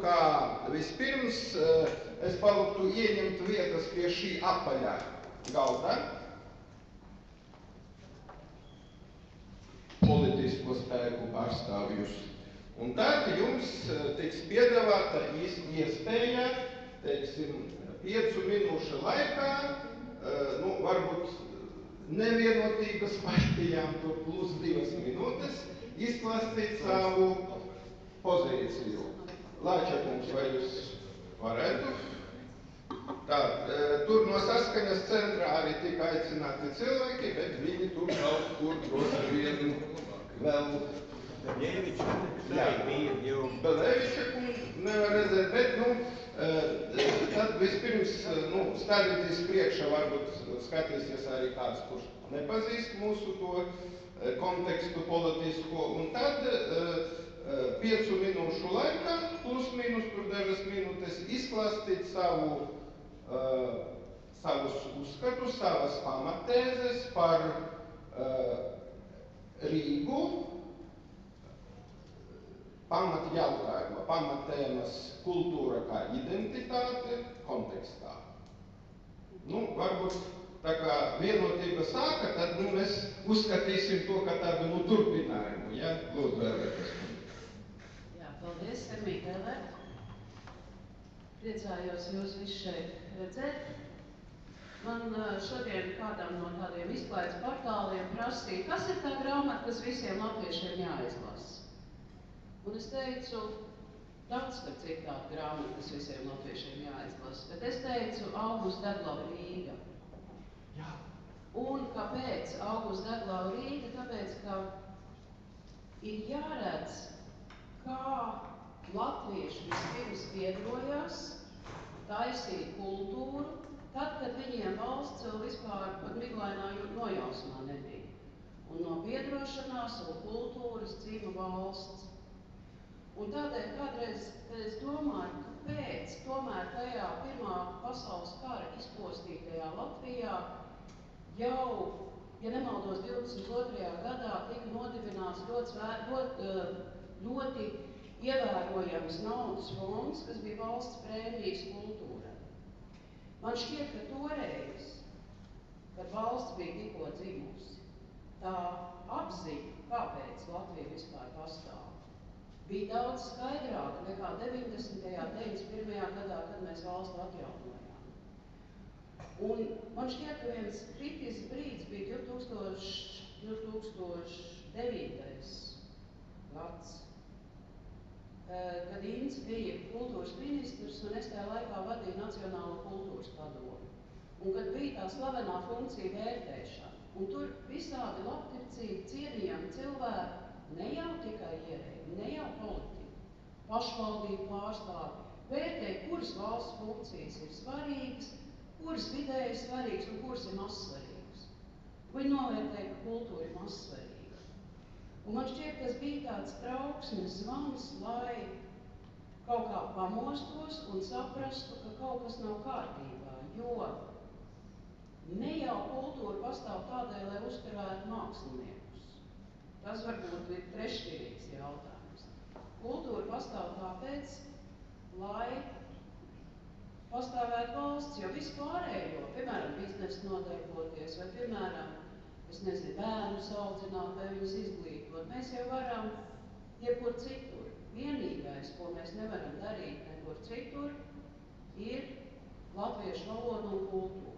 ka vispirms es palūgtu ieņemt vietas pie šī apaļā galda. Politisko spēku pārstāvjus. Un tad jums tiks piedāvāta iespēja, teiksim, 5 minūšu laikā, varbūt nevienotības partijām tur plus 2 minūtes, izklāstīt savu pozīciju. Lāčakungs, vai jūs varētu? Tur no saskaņas centrā arī tika aicināti cilvēki, bet viņi tur kaut kur droši vien vēl... Belēviča kungu nevar redzēt, bet, tad vispirms, stādīties priekšā, varbūt skatīsies arī kāds, kurš nepazīst mūsu to kontekstu politisko, un tad 5 minūšu laikā, plus mīnus tur dažas minūtes, izklāstīt savus uzskatus, savas pamatēzes par Rīgu, pamatjautājuma, pamatēmas kultūra kā identitāte kontekstā. Varbūt tā kā vienotība sāka, tad mēs uzskatīsim to kā tādu turpinājumu, ja? Lūdzu, vēlēties. Jā, paldies, Mītele. Priecājos jūs visu šeit redzēt. Man šodien kādam no tādiem izklaides portāliem prasīja, kas ir tā grāmata, kas visiem latviešiem jāizlasa. Un es teicu, daudz, ka citāta grāmata, kas visiem latviešiem jāizlasa, bet es teicu Augusta Deglava Rīga. Jā. Un kāpēc Augusta Deglava Rīga? Tāpēc, ka ir jāredz, kā latvieši vispirms piedalījās taisīt kultūru, tad, kad viņiem valsts vēl vispār pat miglainā nojausmā nebija. Un no piedrošanās un kultūras dzīva valsts. Un tādēļ kādreiz es domāju, kāpēc tomēr tajā Pirmā pasaules kara izpostītajā Latvijā jau, ja nemaldos, 22. gadā tika nodibināts ļoti ievērojams naudas fonds, kas bija valsts prēmijas kultūrai. Man šķiet, ka toreiz, kad valsts bija tikko dzimusi, tā apziņa, kāpēc Latvija vispār pastāv, bija daudz skaidrāka nekā 90. 91. gadā, kad mēs valstu atjaunojām. Un man šķiet, ka viens kritisks brīdis bija 2009. gads, kad Ince bija kultūras ministrs un es tajā laikā vadīju Nacionālo kultūras padomu. Un kad bija tā slavenā funkcija vērtēšana, un tur visādi labticīgi, cienījami cilvēki, ne jau tikai ierēģi, ne jau politika, pašvaldību pārstāvi, vērtē, kuras valsts funkcijas ir svarīgas, kuras vidēji svarīgas un kuras ir mazsvarīgas. Viņi novērtē, ka kultūra ir mazsvarīga. Un man šķiet, tas bija tāds trauksmes zvans, lai kaut kā pamostos un saprastu, ka kaut kas nav kārtībā, jo ne jau kultūra pastāv tādēļ, lai uzturētu māksliniekus. Tas varbūt ir treššķirīgs jautājums. Kultūra pastāv tāpēc, lai pastāvētu valsts, jo vispārējo, piemēram, biznesu nodarboties, vai, piemēram, bērnus audzināt, vai viņus izglītot, mēs jau varam jebkur citur. Vienīgais, ko mēs nevaram darīt nekur citur, ir latviešu valoda un kultūra.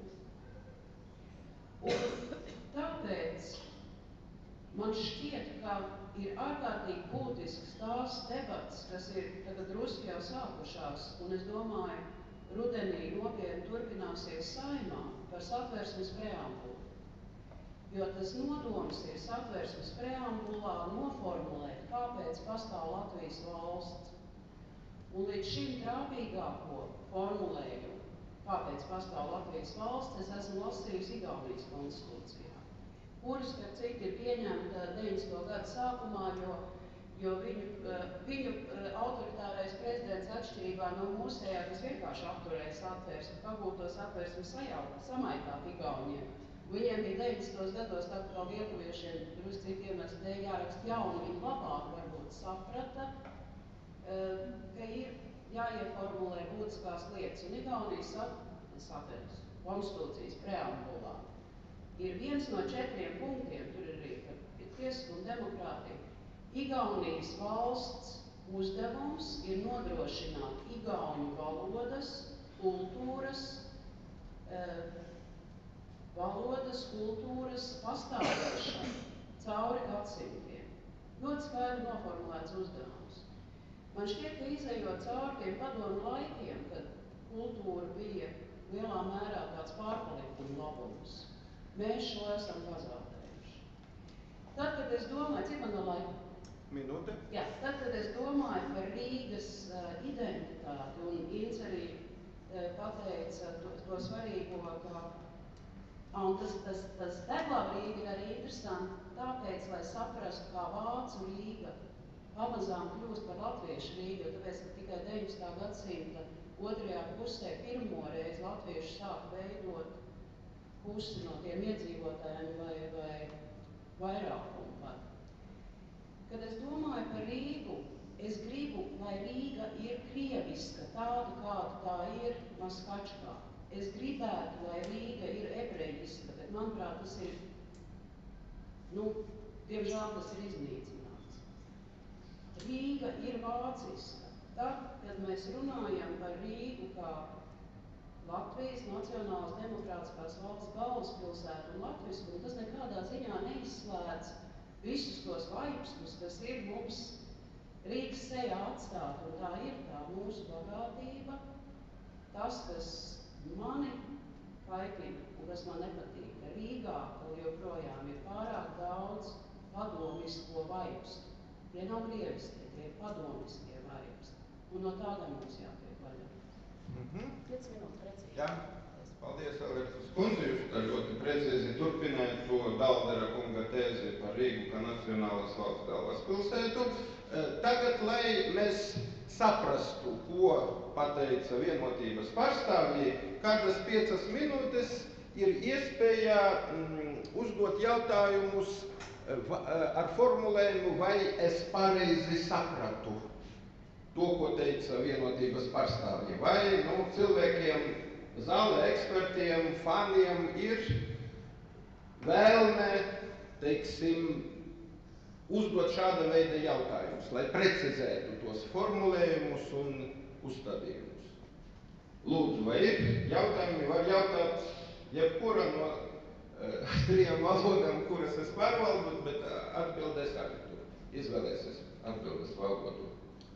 Un tāpēc man šķiet, ka ir ārkārtīgi būtisks tās debats, kas ir tagad drusku jau sākušās, un es domāju, rudenī nopietni turpināsies Saeimā par Satversmes preambulu. Jo tas nodoms ir Satversmes preambulā noformulēt, kāpēc pastāv Latvijas valsts. Un līdz šim trāpīgāko formulējumu, kāpēc pastāv Latvijas valsts, es esmu lasījusi Igaunijas konstitūcijā, kuras, starp citu, ir pieņemta 90. gada sākumā, jo viņu autoritārais prezidents atšķirībā no mūsējā, kas vienkārši apturēja Satversmi, pagūto Satversmi samaitāt Igauniem. Viņiem bija 90. gados, tā kā lietuviešiem drusku citu iemeslu dēļ jāraksta jaunu, viņi labāk varbūt saprata, ka ir jāieformulē būtiskās lietas. Un Igaunijas satversmes konstitūcijas preambulā ir viens no 4 punktiem, tur ir arī tiesiskumu un demokrātija. Igaunijas valsts uzdevums ir nodrošināt igauņu valodas, kultūras pastāvēšanu cauri gadsimtiem. Ļoti skaidri noformulēts uzdevums. Man šķiet, ka izejot cauri tiem padomu laikiem, kad kultūra bija lielā mērā tāds pārpalikuma labums, mēs šo esam pazaudējuši. Tad, kad es domāju, cik man no laika? Minūte. Jā, tad, kad es domāju par Rīgas identitāti, un Ince arī pateica to svarīgo, ka un tas Deglava Rīga ir arī interesanti, tāpēc, lai saprastu, kā vācu Rīga pamazām kļūst par latviešu Rīgu, jo tāpēc, ka tikai 19. gadsimta otrajā pusē pirmoreiz latvieši sāk veidot pusi no tiem iedzīvotājiem vai vairākumu pat. Kad es domāju par Rīgu, es gribu, lai Rīga ir krieviska, tāda, kāda tā ir Maskačkā. Es gribētu, lai Rīga ir ebrejiska, bet, manuprāt, tas ir, diemžēl tas ir iznīcināts. Rīga ir vāciska. Tad, kad mēs runājam par Rīgu kā Latvijas Nacionālās demokrātiskās valsts galvaspilsētu un latvisku, un tas nekādā ziņā neizslēdz visus tos vaipstus, kas ir mums Rīgas sejā atstāt, un tā ir tā mūsu bagātība, tas, kas mani kaitina un kas man nepatīk, ka Rīgā vēl joprojām ir pārāk daudz padomisko vaipstu. Tie nav krieviskie, tie ir padomiskie vaipsti, un no tā gan mums jātiek vaļā. 5 minūtes precīzi. Jā. Paldies, Albertas kundze, jūs tā ļoti precīzi turpināt to Daldera kunga tēzi par Rīgu kā nacionālas valsts galvaspilsētu. Tagad, lai mēs saprastu, ko pateica vienotības pārstāvji, kādas 5 minūtes ir iespēja uzdot jautājumus ar formulējumu, vai es pareizi sapratu to, ko teica vienotības pārstāvji. Vai cilvēkiem, zāle ekspertiem, faniem ir vēlme, teiksim, uzdot šāda veida jautājumus, lai precizētu tos formulējumus un uzstādījumus. Lūdzu, vai ir jautājumi? Var jautāt jebkura no 3 valodām, kuras es pārvaldu, bet atbildēs arī tur. Izvēlēsies atbildes valodu.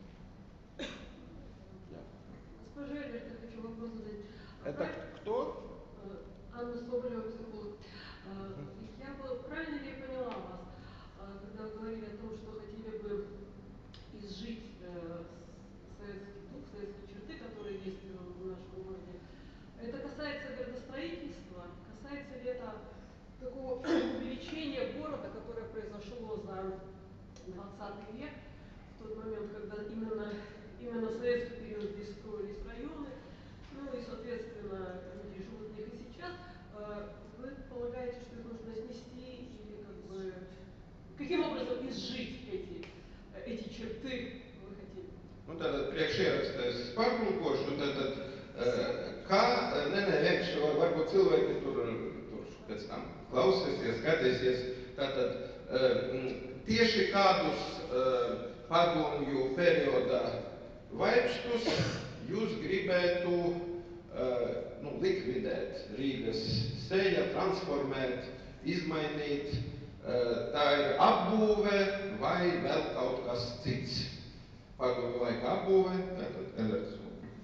Госпожа Альберт, я хочу вопрос задать. Это кто? Анна Соболева, психолог. Я правильно ли поняла вас, когда вы говорили о том, что хотели бы изжить советский дух, советские черты, которые есть в нашем городе? Это касается градостроительства? Касается ли это такого увеличения города, которое произошло за 20 век, в тот момент, когда именно в советский период здесь строились районы, и, соответственно, люди живут в них и сейчас. Вы полагаете, что их нужно снести или каким образом изжить эти черты вы хотели? Tātad priekšierakstā es pārtulkošu, vienkārši varbūt cilvēki tur pēc tam klausīsies, skatīsies, tātad tieši kādus padomju periodā vaipstus jūs gribētu likvidēt Rīgas seja, transformēt, izmainīt. Tā ir apbūve vai vēl kaut kas cits. Padomju laika apbūve, tātad Elers.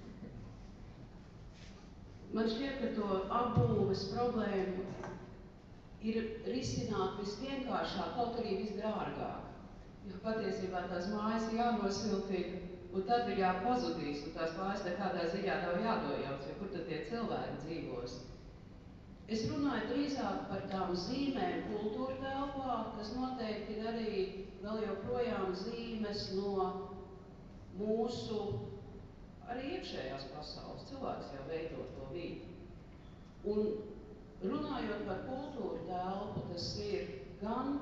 Man šķiet, ka to apbūves problēmu ir risināt visvienkāršāk, kaut arī visdārgāk. Jo patiesībā tās mājas ir jānosiltina, un tad ir jāpazudīs, un tās mājas nekādā ziņā nav jādojauc, jo kur tad tie cilvēki dzīvos. Es runāju drīzāk par tām zīmēm kultūra telpā, kas noteikti ir arī vēl joprojām zīmes no mūsu arī iekšējās pasaules. Cilvēks jau veido to vidi. Un runājot par kultūra telpu, tas ir gan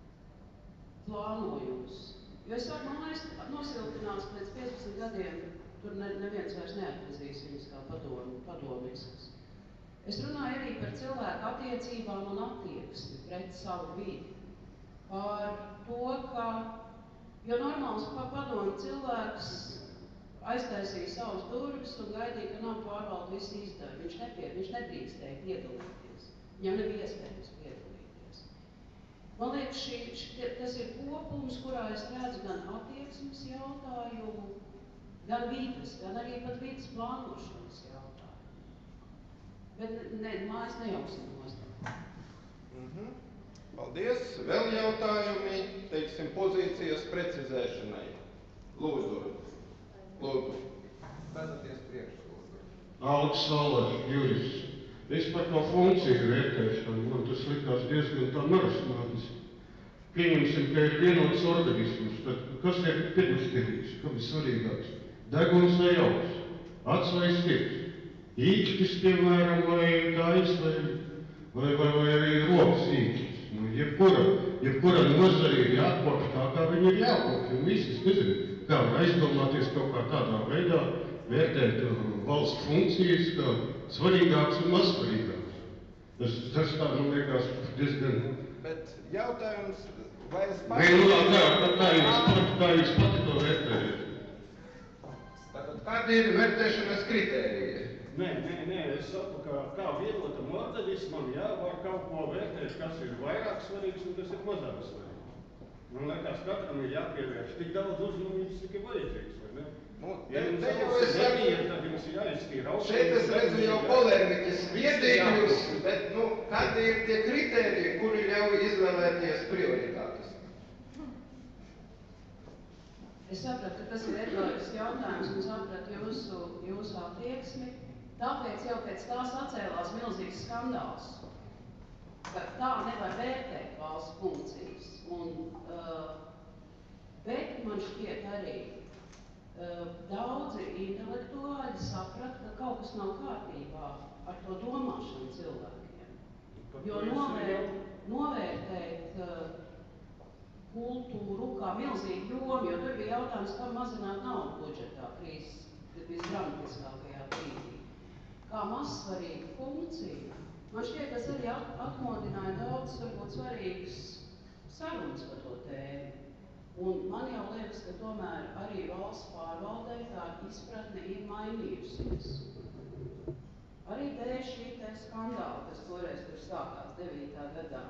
plānojums. Jo es varu mājas nosiltinās pēc 15 gadiem tur neviens vairs neatpazīs viņus kā padomniskus. Es runāju arī par cilvēku attiecībām un attieksmi pret savu vidi. Par to, ka, jo normāls padomu cilvēks aiztaisīja savus durvis un gaidīja, ka nav pārvalda visi izdevumi. Viņš nedrīkstēja piedalīties. Viņam nebija iespējams piedalīties. Man liekas, tas ir kopums, kurā es redzu gan attieksmes jautājumu, gan vides, gan arī pat vides plānošanas jautājumu. Bet mājas nejauksim nost. Paldies. Vēl jautājumi, teiksim, pozīcijas precizēšanai. Lūdzu. Stāties priekš, lūdzu. Aleks Saulers, jurists. Es par to funkciju vērtēšanu, man tas likās diezgan tā marasmātiski. Pieņemsim, ka ir vienots organisms, tad kas ir pirmstirgs, kam ir svarīgāks? Deguns vai augs, acs vai stips, īkšķis, piemēram, vai kājas, vai arī rokas īkšķis. Nu, jebkura nozara ir jākopš tā, kā viņi ir jākopš, un visi, es nezinu, kā var aizdomāties kaut kā tādā veidā, vērtēt valsts funkcijas, kā svarīgāks un mazsvarīgāks. Tas tā, man liekas, diezgan... Bet jautājums, vai es Nē, kā jūs pati to vērtējat? Tātad, kādi ir vērtēšanas kritēriji? Nē, es saku, kā vienotam organismam jāvar kaut ko vērtēt, kas ir vairāk svarīgs un kas ir mazāk svarīgs. Man liekas, katram ir jāpievērš tik daudz uzmanības, cik ir vajadzīgs, vai ne? Šeit es redzu jau polēmikas viedīgļus, bet, kādi ir tie kritēriji, kuri ļauj izvēlēties prioritātes? Es sapratu, ka tas ir retorisks jautājums un sapratu jūsu attieksmi. Tāpēc jau pēc tās atcēlās milzīgs skandāls, ka tā nevar vērtēt valsts funkcijas. Bet man šķiet arī, daudzi intelektuāļi saprata, ka kaut kas nav kārtībā ar to domāšanu cilvēkiem. Jo novērtēt kultūru kā milzīgu jomu, jo tur bija jautājums, kā mazināt naudu budžetā krīzes visdramatiskākajā brīdī. Kā mazsvarīga funkcija. Man šķiet, tas arī atmodināja daudz, varbūt, svarīgas sarunas par to tēmu. Un man jau liekas, ka tomēr arī valsts pārvaldē tā izpratne ir mainījusies. Arī dēļ šī te skandāla, kas toreiz tur sākās 9. gadā.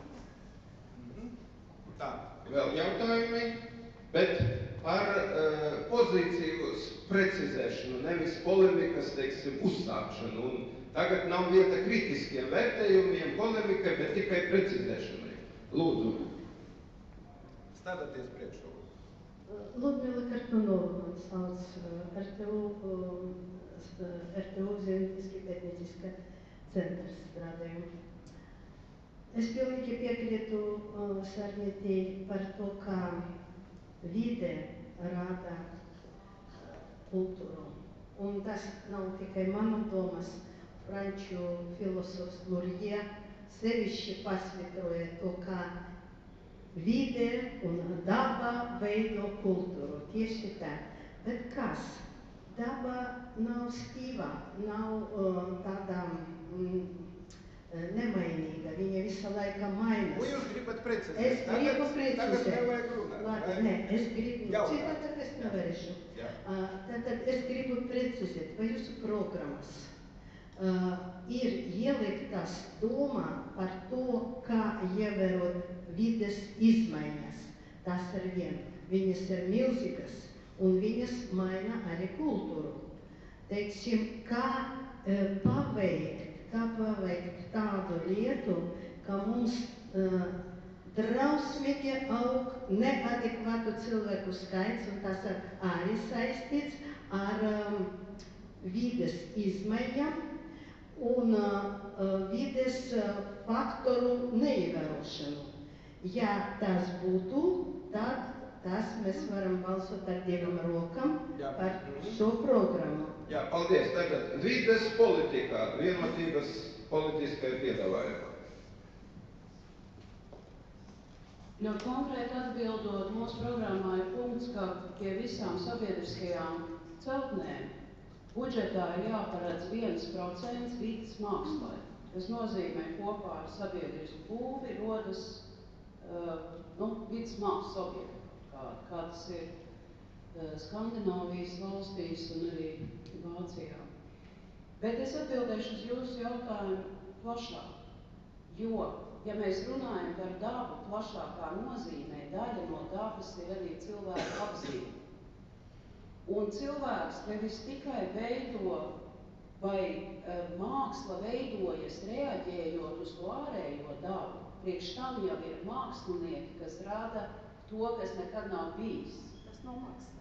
Tā, vēl jautājumi, bet par pozīcijas precizēšanu, nevis polemikas, teiksim, uzsākšanu. Un tagad nav vieta kritiskiem vērtējumiem, polemikai, bet tikai precizēšanai. Lūdzu. Stādāties priekšā. Ludmila Kartunova man sauc, RTU Zinātniski pētnieciska centrs strādāju. Es pilnīgi piekrītu Sarmitei par to, kā vide rāda kultūru. Un tas nav tikai manu domas, franču filosofs Lurie sevišķi pasvītroja to, kā vide un daba veido kultūru. Tieši tā. Bet kas? Daba nav stīva, nav tāda nemainīga, viņa visa laika mainās. Ko jūs gribat precizēt? Es gribu precizēt. Tagad nevajag runāt. Labi, nē, es gribu. Citādi es nevarēšu. Tātad es gribu precizēt, vai jūsu programmas ir ieliktas domā par to, kā ievērot vides izmaiņas. Tas ir vien. Viņas ir milzīgas un viņas maina arī kultūru. Teiksim, kā paveikt tādu lietu, ka mums drausmīgi aug neadekvātu cilvēku skaits, un tas arī saistīts ar vides izmaiņām un vides faktoru neievērošanu. Ja tas būtu, tad mēs varam balsot ar divām rokām par šo programmu. Jā, paldies. Tagad vides politikā, vienotības politiskajā piedāvājumā. Ļoti konkrēti atbildot, mūsu programmā ir punkts, ka pie visām sabiedriskajām celtnēm budžetā ir jāparedz 1% vides mākslai. Tas nozīmē kopā ar sabiedrisku būvi rodas vides mākslas objekti, kā tas ir Skandināvijas valstīs un arī Vācijā. Bet es atbildēšu uz jūsu jautājumu plašāk, jo, ja mēs runājam par dabu plašākā nozīmē, daļa no dabas ir arī cilvēka apziņa. Un cilvēks nevis tikai veido vai māksla veidojas reaģējot uz to ārējo dabu. Priekš tam jau ir mākslinieki, kas rada to, kas nekad nav bijis. Tas nav māksla.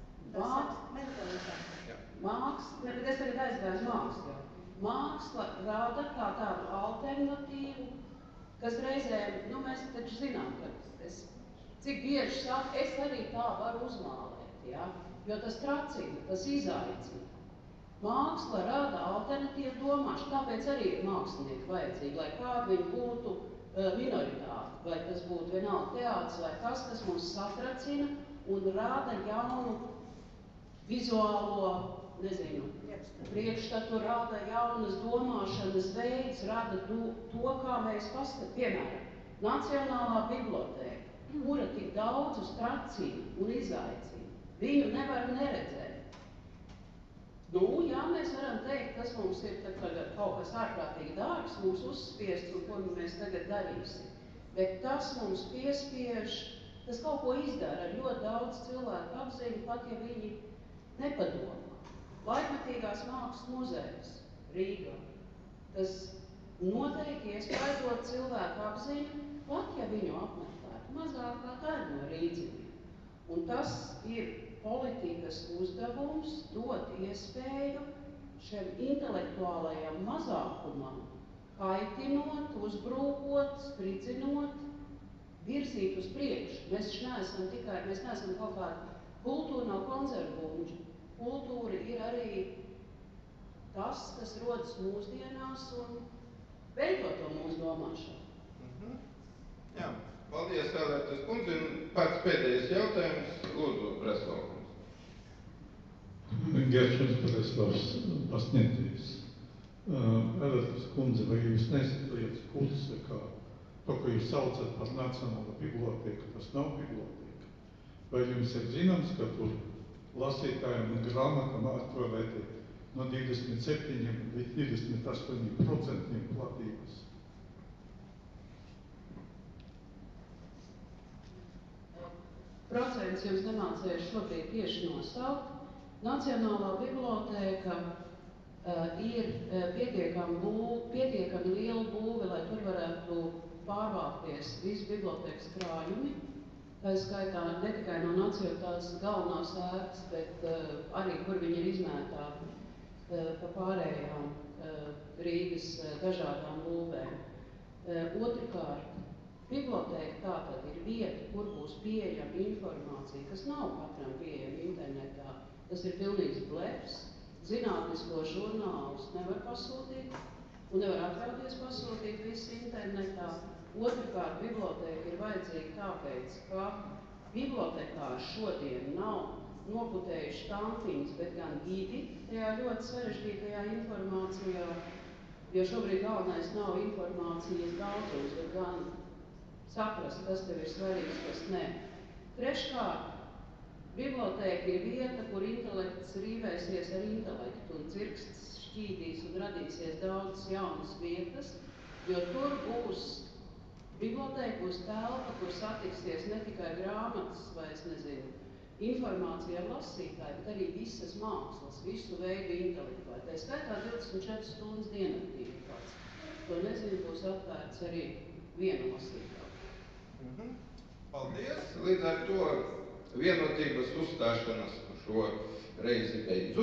Māksla, bet es tagad aizgāju uz mākslu. Māksla rada kā tādu alternatīvu, kas reizēm, mēs taču zinām, ka cik bieži saka, es arī tā varu uzmālēt, ja? Jo tas tracina, tas izaicina. Māksla rada alternatīvu domāšanu, tāpēc arī ir mākslinieki vajadzīgi, lai kādi viņi būtu minoritāti, vai tas būtu vienalga teātris vai kas mums satracina un rada jaunu vizuālo, priekšstatu, rada jaunas domāšanas veids, rada to, kā mēs paskatām. Piemēram, Nacionālā bibliotēka, kura tik daudzus tracina un izaicina, viņu nevar neredzēt. Jā, mēs varam teikt, tas mums ir tagad kaut kas ārkārtīgi dārgs, mums uzspiests un ko mēs tagad darīsim. Bet tas mums piespiež, tas kaut ko izdara ar ļoti daudz cilvēku apziņu, pat ja viņi nepadomā. Laikmetīgās mākslas muzejs Rīgā. Tas noteikti iespaidot cilvēku apziņu, pat ja viņu apmeklētu mazāk kā daļa no rīdzimiem. Un tas ir politikas uzdevums dot iespēju šiem intelektuālajiem mazākumam, kaitinot, uzbrūkot, spridzinot, virzīt uz priekšu. Mēs neesam kaut kāda kultūra nav konservbuņģa. Kultūra ir arī tas, kas rodas mūsdienās un veido to mūsu domāšanu. Jā, paldies, Vēlētas kundze, un pats pēdējais jautājums, lūdzu, Breslavkungs. Gerčuns Breslavs, pasniedzējs. Vēlētas kundze, vai jūs nesat kursu, kā to, ko jūs saucat par Nacionālo bibliotēku, tas nav bibliotēka? Vai jums ir zināms, ka tur lasītājiem un grāmatām atvēlēti no 27 līdz 28% platības? Procents jums nemācēju šobrīd tieši nosaukt. Nacionālā bibliotēka ir pietiekami liela būve, lai tur varētu pārvākties visi bibliotēkas krājumi. Tā ir skaitā ne tikai no nacionālās galvenās ēkas, bet arī, kur viņi ir izmētāti pa pārējām Rīgas dažādām būvēm. Otrkārt, bibliotēka tātad ir vieta, kur būs pieejama informācija, kas nav katram pieejama internetā. Tas ir pilnīgs blefs. Zinātnisko žurnālus nevar pasūtīt un nevar atļauties pasūtīt visu internetā. Otrkārt, bibliotēka ir vajadzīga tāpēc, ka bibliotekāri šodien nav noputējuši štampiņas, bet gan gidi tajā ļoti sarežģītajā informācijā, jo šobrīd galvenais nav informācijas daudzums, bet gan saprast, kas tev ir svarīgs, kas ne. Treškārt, bibliotēka ir vieta, kur intelekts rīvēsies ar intelektu un dzirksts šķīdīs un radīsies daudzas jaunas vietas, jo tur būs bibliotēka, būs telpa, kur satiksies ne tikai grāmatas vai, informācija ar lasītāju, bet arī visas mākslas, visu veidu intelektuāli. Tā skaitā 24 stundas diennaktīgi pats. To būs atvērts arī viena lasītāja. Paldies! Līdz ar to vienotības uzstāšanas šo reizi beidzu.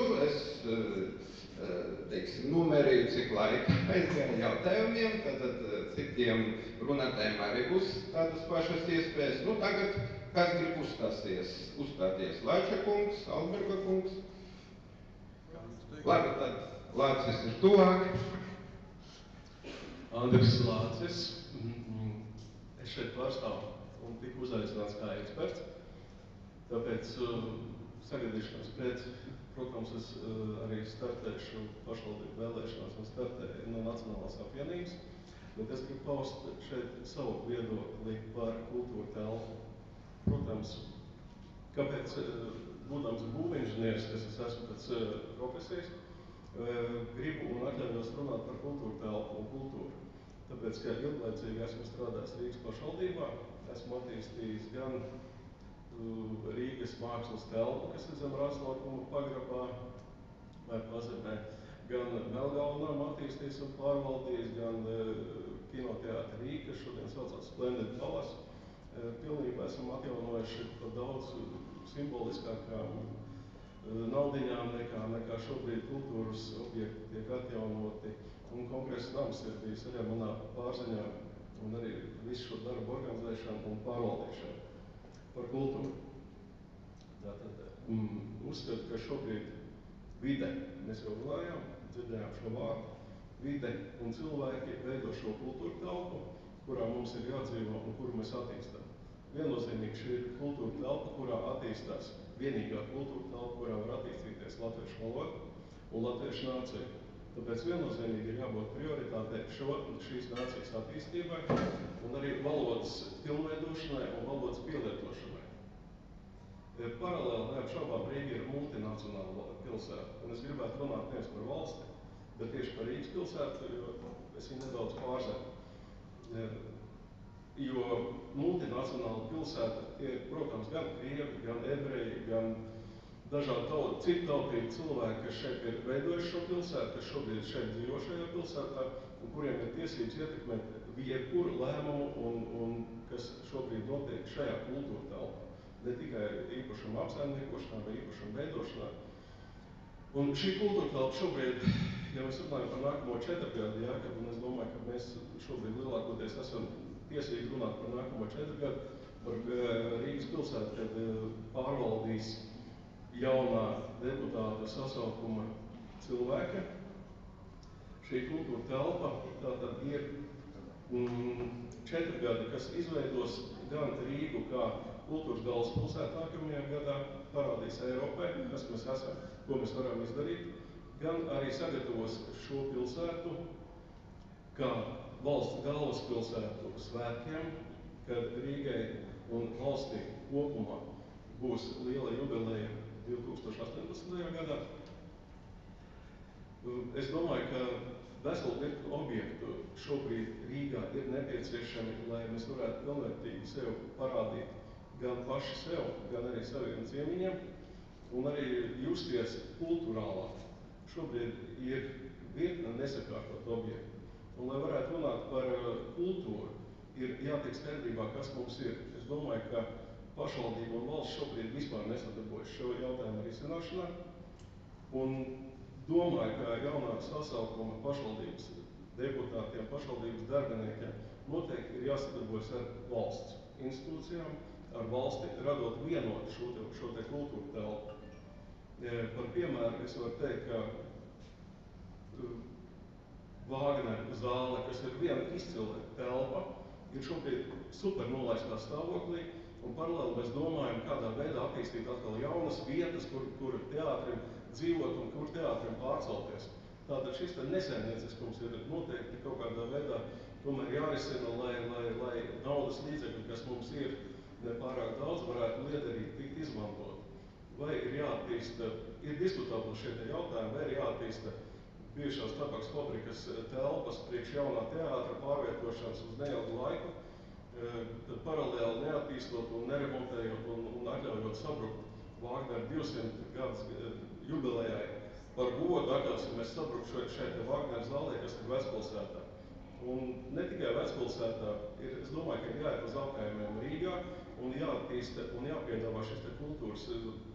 Es numerēju, cik laika aizgāja jautājumiem, tad citiem runātājiem arī būs tādas pašas iespējas. Tagad, kas grib uzstāties? Lāča kungs, Alberga kungs? Labi, tad Lācis ir tuvāk. Andris Lācis. Es šeit pārstāvu un tiku uzaicināts kā eksperts. Tāpēc sagadīšanās pēc protams, es arī startēšu pašvaldību vēlēšanās un startēju no Nacionālās apvienības, bet es gribu paust šeit savu viedokli par kultūra telpu. Protams, kāpēc, būdams būvinženieris, kas es esmu pēc profesijas, gribu un atļaujos runāt par kultūra telpu un kultūru. Tāpēc, ka ilglaicīgi esmu strādājis Rīgas pašvaldībā, esmu attīstījis gan Rīgas mākslas telpu, kas ir zem Rāzlaukuma pagrabā vai pazemē, gan Melngalnām attīstījis un pārvaldījis, gan kinoteātri Rīga, kas šodien saucās Splendid Palace. Pilnībā esam atjaunojuši par daudz simboliskākām naudiņām nekā šobrīd kultūras objekti tiek atjaunoti. Un Kongresa nams ir bijis arī manā pārziņā un arī visu šo darbu organizēšanu un pārvaldīšanu par kultūru. Tātad uzskatu, ka šobrīd vide, mēs jau runājām, dzirdējām šo vārdu, vide un cilvēki veido šo kultūra telpu, kurā mums ir jādzīvo un kuru mēs attīstām. Viennozīmīgi šī ir kultūra telpa, kurā attīstās vienīgā kultūra telpa, kurā var attīstīties latviešu valoda un latviešu nācija. Tāpēc viennozīmīgi ir jābūt prioritātei šīs nācijas attīstībai un arī valodas pilnveidošanai un valodas pielietošanai. Paralēli neapšaubām Rīga ir multinacionāla pilsēta, un es gribētu runāt nevis par valsti, bet tieši par Rīgas pilsētu, jo es viņu nedaudz pārzēju. Jo multinacionāla pilsēta ir, protams, gan krievi, gan ebreji, gan dažādu citu tautību cilvēki, kas šeit ir veidojuši šo pilsētu, kas šobrīd šeit dzīvo šajā pilsētā, un kuriem ir tiesības ietekmēt jebkuru lēmumu, un kas šobrīd notiek šajā kultūra telpā. Ne tikai īpašuma apsaimniekošanā vai īpašuma veidošanā. Un šī kultūra telpa šobrīd, ja mēs runājam par nākamo 4 gadu, un es domāju, ka mēs šobrīd lielākoties esam tiesīgi runāt par nākamo 4 gadu, par Rīgas pilsētu, kad pārvaldīs jaunā deputāta sasaukuma cilvēka. Šī kultūra telpa tātad ir 4 gadi, kas izveidos gan Rīgu kā kultūras galvaspilsētu nākamajā gadā, parādīs Eiropai, kas mēs esam, ko mēs varam izdarīt, gan arī sagatavos šo pilsētu kā valsts galvaspilsētu svētkiem, kad Rīgai un valstī kopumā būs liela jubileja 2018. Gadā. Es domāju, ka veselu virkni objektu šobrīd Rīgā ir nepieciešami, lai mēs varētu pilnvērtīgi sev parādīt gan paši sev, gan arī saviem ciemiņiem, un arī justies kulturālāk. Šobrīd ir virkne nesakārtot objektu. Un, lai varētu runāt par kultūru, ir jātiek skaidrībā, kas mums ir. Es domāju, ka pašvaldība un valsts šobrīd vispār nesadarbojas šo jautājumu risināšanā. Un domāju, ka jaunā sasaukuma pašvaldības deputātiem, pašvaldības darbiniekiem noteikti ir jāsadarbojas ar valsts institūcijām, ar valsti, radot vienotu šo te kultūra telpu. Par piemēru es varu teikt, ka Vāgnera zāle, kas ir viena izcila telpa, ir šobrīd super nolaistā stāvoklī, un paralēli mēs domājam, kādā veidā attīstīt atkal jaunas vietas, kur teātrim dzīvot un kur teātrim pārcelties. Tātad šis nesaimnieciskums ir noteikti kaut kādā veidā tomēr jārisina, lai naudas līdzekļi, kas mums ir nepārāk daudz, varētu liederīgi tikt izmantot. Vai ir jāattīsta, ir diskutabli šie jautājumi, vai ir jāattīsta bijušās tabaks fabrikas telpas priekš jaunā teātra pārvietošanas uz neilgu laiku, tad paralēli neattīstot un neremontējot un atļaujot sabrukt Vāgnera 200 gadus jubilejai. Par godu atļausim mēs sabrukt šeit Vāgnera zālē, kas ir Vecpilsētā. Un ne tikai Vecpilsētā, es domāju, ka ir jāiet uz apkaimiem Rīgā un jāattīsta un jāpiedāvā šis te kultūras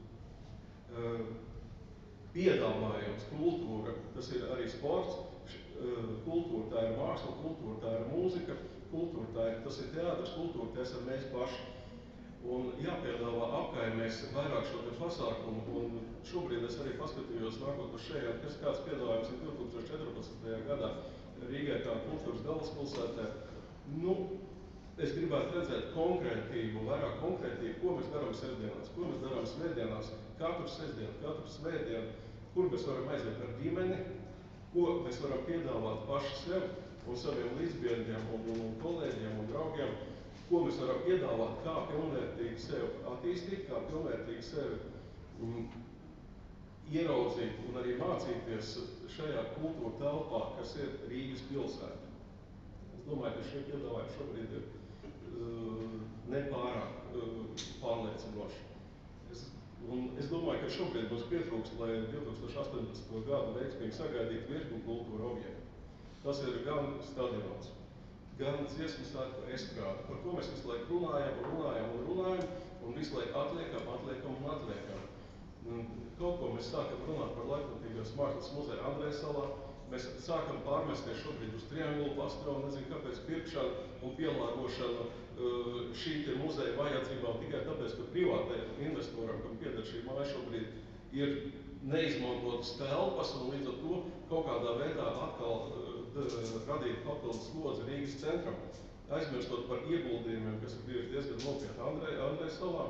piedāvājums, kultūra, tas ir arī sports, kultūra, tā ir māksla, kultūra, tā ir mūzika, kultūra, tas ir teātris, kultūra, tā esam mēs paši. Un jāpiedāvā apkaimēs vairāk šo te pasākumu, un šobrīd es arī paskatījos nākot uz šeit, kāds piedāvājums ir 2014. Gadā Rīgai kā kultūras galvaspilsētē. Nu, es gribētu redzēt konkrētību, vairāk konkrētību, ko mēs darām sestdienās, ko mēs darām svētdienās, katru sestdienu, katru svētdienu, kur mēs varam aiziet ar ģimeni, ko mēs varam piedāvāt paši sev un saviem līdzbiedriem un kolēģiem un draugiem, ko mēs varam piedāvāt, kā pilnvērtīgi sevi attīstīt, kā pilnvērtīgi sevi ieraudzīt un arī mācīties šajā kultūra telpā, kas ir Rīgas pilsēta. Es domāju, ka šie piedāvājumi šobrīd ir nepārāk pārliecinoši. Es domāju, ka šobrīd mums pietrūkst, lai 2018. gadu veiksmīgi sagaidītu virkni kultūra objektu. Tas ir gan stadions, gan dziesmu svētku estrāde, par ko mēs visu laiku runājam, un visu laiku atliekam. Kaut ko mēs sākam runāt par laikmatīgās mākslas muzeju Andrejas salā, mēs sākam pārmesties šobrīd uz Triangulu pastaru, nezinu kāpēc pirkšanu un pielāgošanu šī te muzeja vajadzībām tikai tāpēc, ka privātajam investoram, kam pieder šī māja šobrīd, ir neizmantotas telpas un līdz ar to kaut kādā veidā atkal radīt papildus slodzi Rīgas centram, aizmirstot par ieguldījumiem, kas ir bijuši diezgan nopietni Andrejas salā.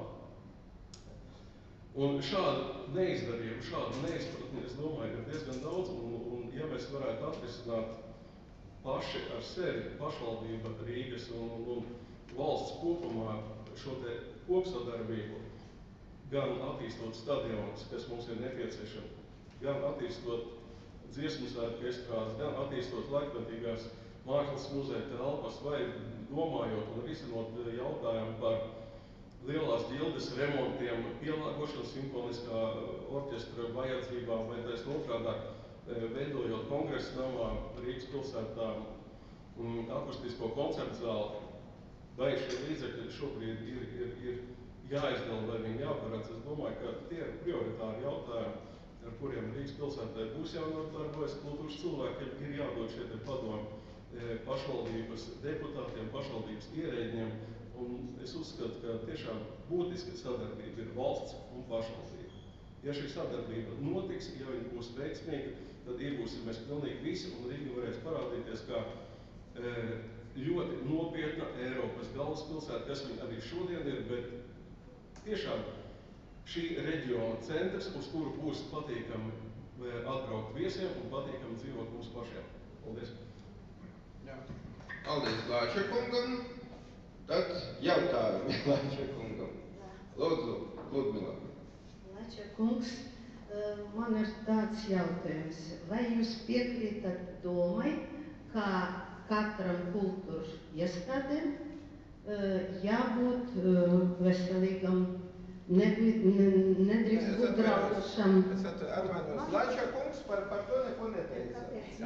Un šādu neizdarījumu, šādu neizpratni, es domāju, ir diezgan daudz, un ja mēs varētu atrisināt paši ar sevi, pašvaldība Rīgas un valsts kopumā šo te kopsadarbību, gan attīstot stadionus, kas mums ir nepieciešami, gan attīstot dziesmu svētku estrādes, gan attīstot laikmetīgās mākslas muzeja telpas, vai domājot un risinot jautājumu par lielās ģildes remontiem, pielāgošanu simfoniskā orķestra vajadzībām, vai taisn otrādāk veidojot kongresa namā Rīgas pilsētā akustisko koncertu zāli, vai šie līdzekļi šobrīd ir jāizdala, vai viņi jāparedz. Es domāju, ka tie ir prioritāri jautājumi, ar kuriem Rīgas pilsētā būs jānodarbojas. Kultūras cilvēkiem ir jādod šie padomi pašvaldības deputātiem, pašvaldības ierēģiem. Un es uzskatu, ka tiešām būtiska sadarbība ir valsts un pašvaldība. Ja šī sadarbība notiks, ja viņa būs veiksmīga, tad iegūsim mēs pilnīgi visi, un Rīga varēs parādīties kā ļoti nopietna Eiropas galvaspilsēta, kas viņa arī šodien ir, bet tiešām šī reģiona centrs, uz kuru būs patīkami atbraukt viesiem un patīkami dzīvot mums pašiem. Paldies! Jā. Paldies Lāča kungam! Tad jautājumi Lāča kungam. Lūdzu, Ludmila. Lāča kungs, man ir tāds jautājums. Vai jūs piekrītat domai, ka katram kultūras iestādēm jābūt veselīgam, nedrīkst būt draudošam? Es atvainojos. Lāča kungs par to neko neteica.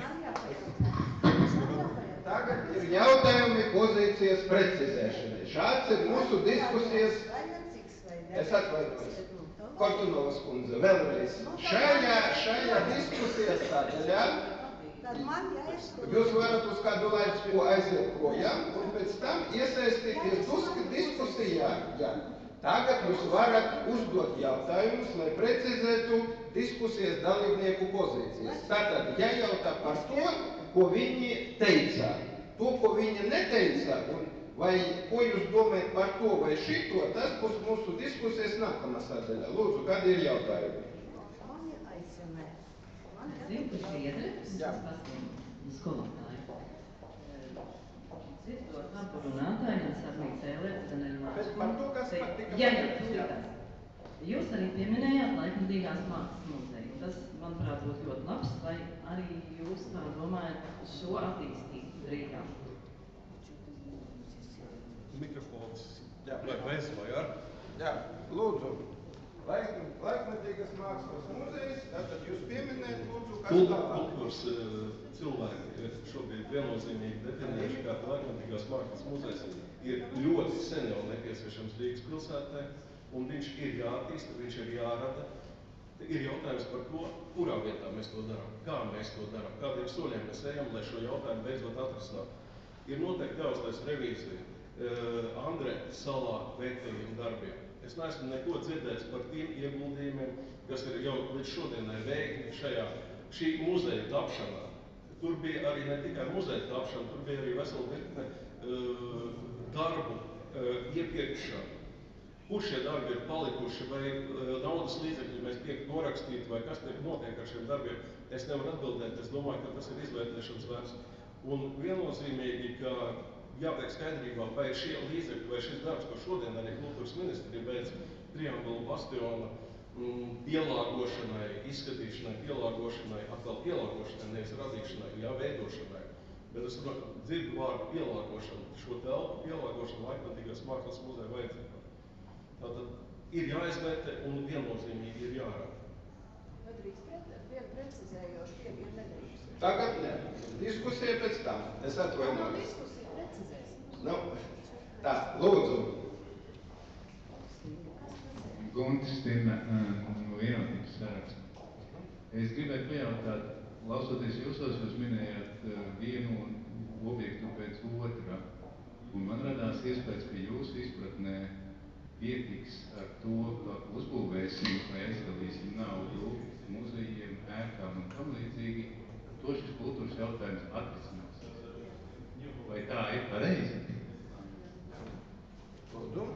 Tagad ir jautājumi pozīcijas precizēšanai. Šāds ir mūsu diskusijas. Es atvainojos. Kortunovas kundze, vēlreiz. Šajā diskusijas sadaļā jūs varat uz kādu laiku aiziet projām un pēc tam iesaistīties diskusijā. Jā. Tagad jūs varat uzdot jautājumus, lai precizētu diskusijas dalībnieku pozīcijas. Tātad jājautā par to, ko viņi teica. To, ko viņi neteica, vai ko jūs domājat par to vai šito, tas būs mūsu diskusijas nākamā sadaļā. Lūdzu, kādi ir jautājumi? Zinu, kurš biedri, es paskatījums skolotāju. Citu to tabu runātāju, gan sarmīgs ēlētas, gan arī mākslas. Bet par to, kas patika? Jā. Jūs arī pieminējāt laikmatīgās mākslas muzeju. Tas, manuprāt, būtu ļoti labs, vai arī jūs tā domājat šo attīstīt Rīgā? Mikrofons. Jā. Vai bez vai ar? Jā, lūdzu. Laikmatīgās mākslas muzejs, tātad jūs pieminējat, lūdzu, kas tālāk? Kultūras cilvēki ir šobrīd viennozīmīgi definējuši, kā laikmatīgās mākslas muzejs ir ļoti sen jau nepieciešams Rīgas pilsētai, un viņš ir jāattīsta, viņš ir jārada. Ir jautājums par to, kurā vietā mēs to darām, kā mēs to darām, kādiem soļiem mēs ejam, lai šo jautājumu beidzot atrisināt. Ir noteikti jāuztais revīzija Andrejas salā veiktajiem darbiem. Es neesmu neko dzirdējis par tiem ieguldījumiem, kas ir jau līdz šodienai veikti šī muzeja tapšanā. Tur bija arī ne tikai muzeja tapšana, tur bija arī vesela virkne darbu iepirkšanu. Kur šie darbi ir palikuši, vai naudas līdzekļi mēs tiek norakstīti, vai kas notiek ar šiem darbiem, es nevaru atbildēt. Es domāju, ka tas ir izvērtēšanas vērts. Un viennozīmīgi, ka jātiek skaidrībā, vai šie līdzekļi, vai šis darbs, ko šodien arī kultūras ministrija veic Triangula bastiona pielāgošanai, izskatīšanai, atkal pielāgošanai, nevis radīšanai, veidošanai. Bet es dzirdu vārdu pielāgošana, šo telpu pielāgošana laikmatīgās mākslas muzeja vajadzībā. Tātad ir jāizvērtē un viennozīmīgi ir jārāda. Vai drīkst vienu precizējošu piebildi nedrīkst? Tagad ne. Diskusija pēc tam. Es atvainojos. Nav diskusija, precizēsim. Nu, tā, lūdzu. Guntis Stirna no Vienotības saraksta. Es gribēju pajautāt, lausoties jūsos, jūs minējāt vienu objektu pēc otrā. Un man radās iespējas, ka jūsu izpratnē pietiks ar to, ka uzbūvēsim vai aizdalīsim naudu muzejiem, ēkām un tam līdzīgi, to šis kultūras jautājums atrisinās. Vai tā ir pareizi? Lūdzu.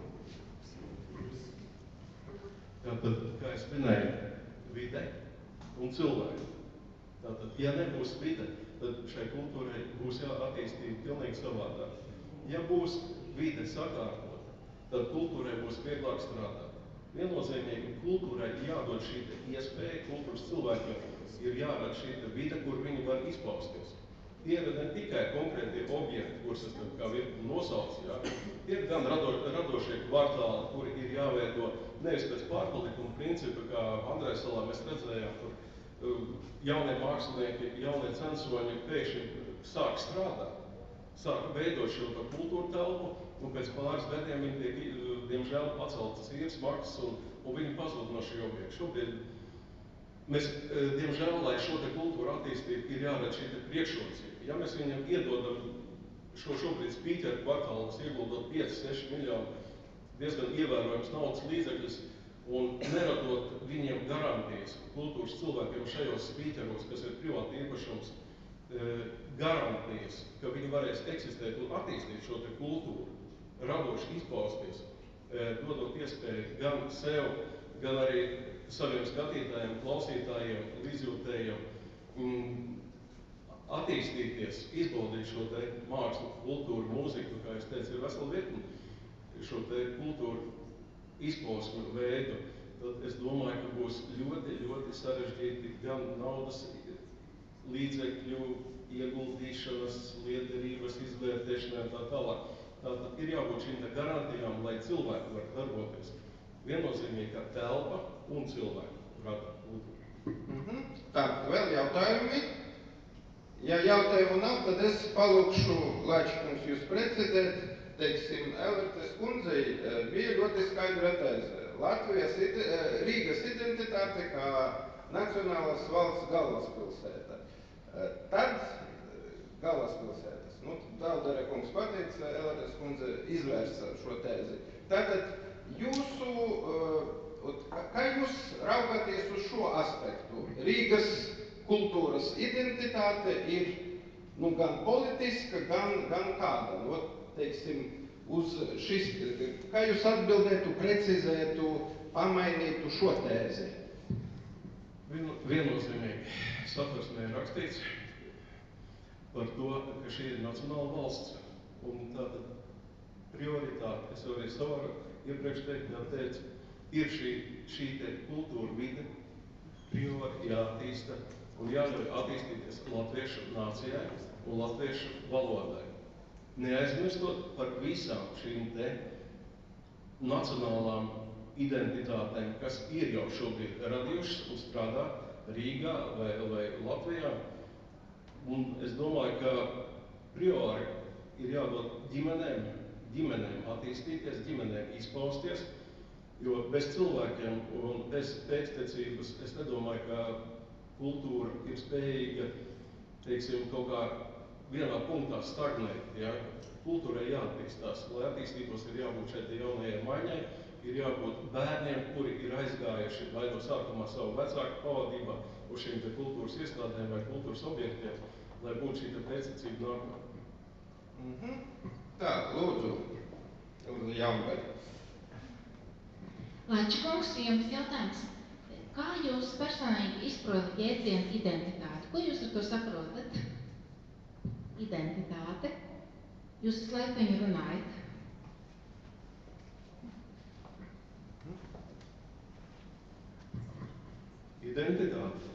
Tātad, kā es minēju, vide un cilvēki. Tātad, ja nebūs vide, tad šai kultūrai būs jāattīstība pilnīgi savādāk. Ja būs vide sakārtota, tad kultūrai būs vieglāk strādāt. Viennozīmīgi kultūrai jādod šī iespēja, kultūras cilvēkiem ir jārada šī vide, kur viņi var izpausties. Tie ir ne tikai konkrētie objekti, kurus es kā virkni nosaucu, tie ir gan radošie kvartāli, kuri ir jāveido nevis pēc pārpalikuma principa, kā Andrēs salā mēs redzējām, kur jaunie mākslinieki, jaunie censoņi pēkšņi sāk strādāt, sāk veidot šo kultūru telpu, un pēc pāris gadiem viņi tiek, diemžēl, paceltas īres maksas, un viņi pazūd no šī objekta. Šobrīd mēs, diemžēl, lai šo te kultūru attīstītu, ir jārada šī te priekšrocība. Ja mēs viņam iedodam šobrīd spīķeru kvartālu, ieguldot 5-6 miljonu diezgan ievērojams naudas līdzekļus un neradot viņiem garantijas kultūras cilvēkiem šajos spīķeros, kas ir privāti īpašums, garantijas, ka viņi varēs eksistēt un attīstīt šo te kultūru, radoši izpausties, dodot iespēju gan sev, gan arī saviem skatītājiem, klausītājiem, līdzjūtējiem attīstīties, izbaudīt šo te mākslu, kultūru, mūziku, kā es teicu, ir vesela virkni šo te kultūru izpausmu veidu. Tad es domāju, ka būs ļoti, ļoti sarežģīti gan naudas līdzekļu ieguldīšanas, liederības izvērtēšanai un tā tālāk. Tātad ir jābūt šīm te garantijām, lai cilvēki var darboties. Viennozīmīgi, ka telpa un cilvēki rada kultūru. Tā, vēl jautājumi? Ja jautājumu nav, tad es palūkšu Lāčkungs jūs precizēt. Teiksim, Elvertes kundzei bija ļoti skaidra tēze. Rīgas identitāte kā nacionālās valsts galvaspilsēta. Tad galvaspilsētas. Daldere kungs pateica, Elvertes kundze izvērsa šo tēzi. Tātad kā jūs raugaties uz šo aspektu? Rīgas kultūras identitāte ir gan politiska, gan kāda. Teiksim, uz šis, kā jūs atbildētu, precizētu, pamainītu šo tēzi? Viennozīmīgi satversmē ir rakstīts par to, ka šī ir nacionāla valsts. Un tātad prioritāte, es arī savā iepriekš teicu, ir šī te kultūra vide, priori jāattīsta un jāļauj attīstīties latviešu nācijai un latviešu valodai. Neaizmirstot par visām šīm te nacionālām identitātēm, kas ir jau šobrīd radījušas un strādā Rīgā vai Latvijā. Un es domāju, ka priori ir jādod ģimenēm attīstīties, ģimenēm izpausties, jo bez cilvēkiem un bez pēctecības es nedomāju, ka kultūra ir spējīga, teiksim, kaut kā vienā punktā stagnēt. Kultūrai jāattīstās. Lai attīstītos, ir jābūt šeit jaunajai maiņai, ir jābūt bērniem, kuri ir aizgājuši vai no sākumā savu vecāku pavadībā uz šīm te kultūras iestādēm vai kultūras objektiem, lai būtu šī te pēctecība nākotnē. Tā, lūdzu. Uz Jaunbergu. Laičkungs, jums jautājums. Kā jūs personīgi izprotat jēdzienu identitāti? Ko jūs ar to saprotat? Identitāte. Jūs visu laiku viņu runājat. Identitāte.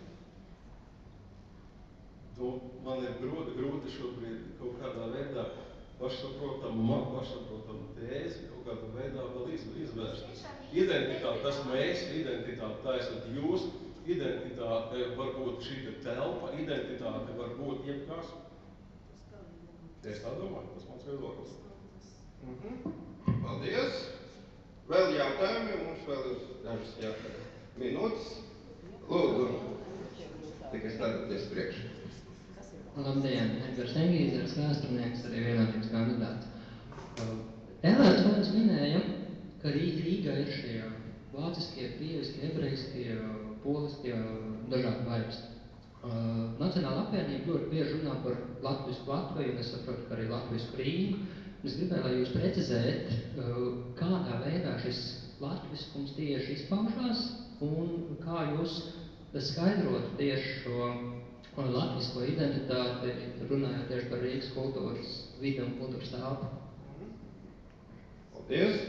Nu, man ir grūti šobrīd kaut kādā veidā pašsaprotamu tēzi kaut kādā veidā vēl izvērst. Identitāte, tas mēs, identitāte, tā esat jūs, identitāte var būt šī telpa, identitāte var būt jebkas. Es tā domāju, tas mans viedoklis. Paldies. Vēl jautājumi, mums vēl ir dažas minūtes. Lūdzu, tikai stāties priekš. Labdien, Edgars Engīzers, vēsturnieks, arī vienotības kandidāts. Elēns kundze minēja, ka Rīgā ir šie vāciskie, krieviskie, ebrejskie, poliskie, dažādi varianti. Nacionāla apvienība ļoti bieži runā par latvisku Latviju, un es saprotu, ka arī latvisku Rīgu. Es gribēju, lai jūs precizēt, kādā veidā šis latviskums tieši izpaužās, un kā jūs skaidrot tieši šo latvisko identitāti, runājot tieši par Rīgas kultūras vidi un kultūras telpu. Paldies!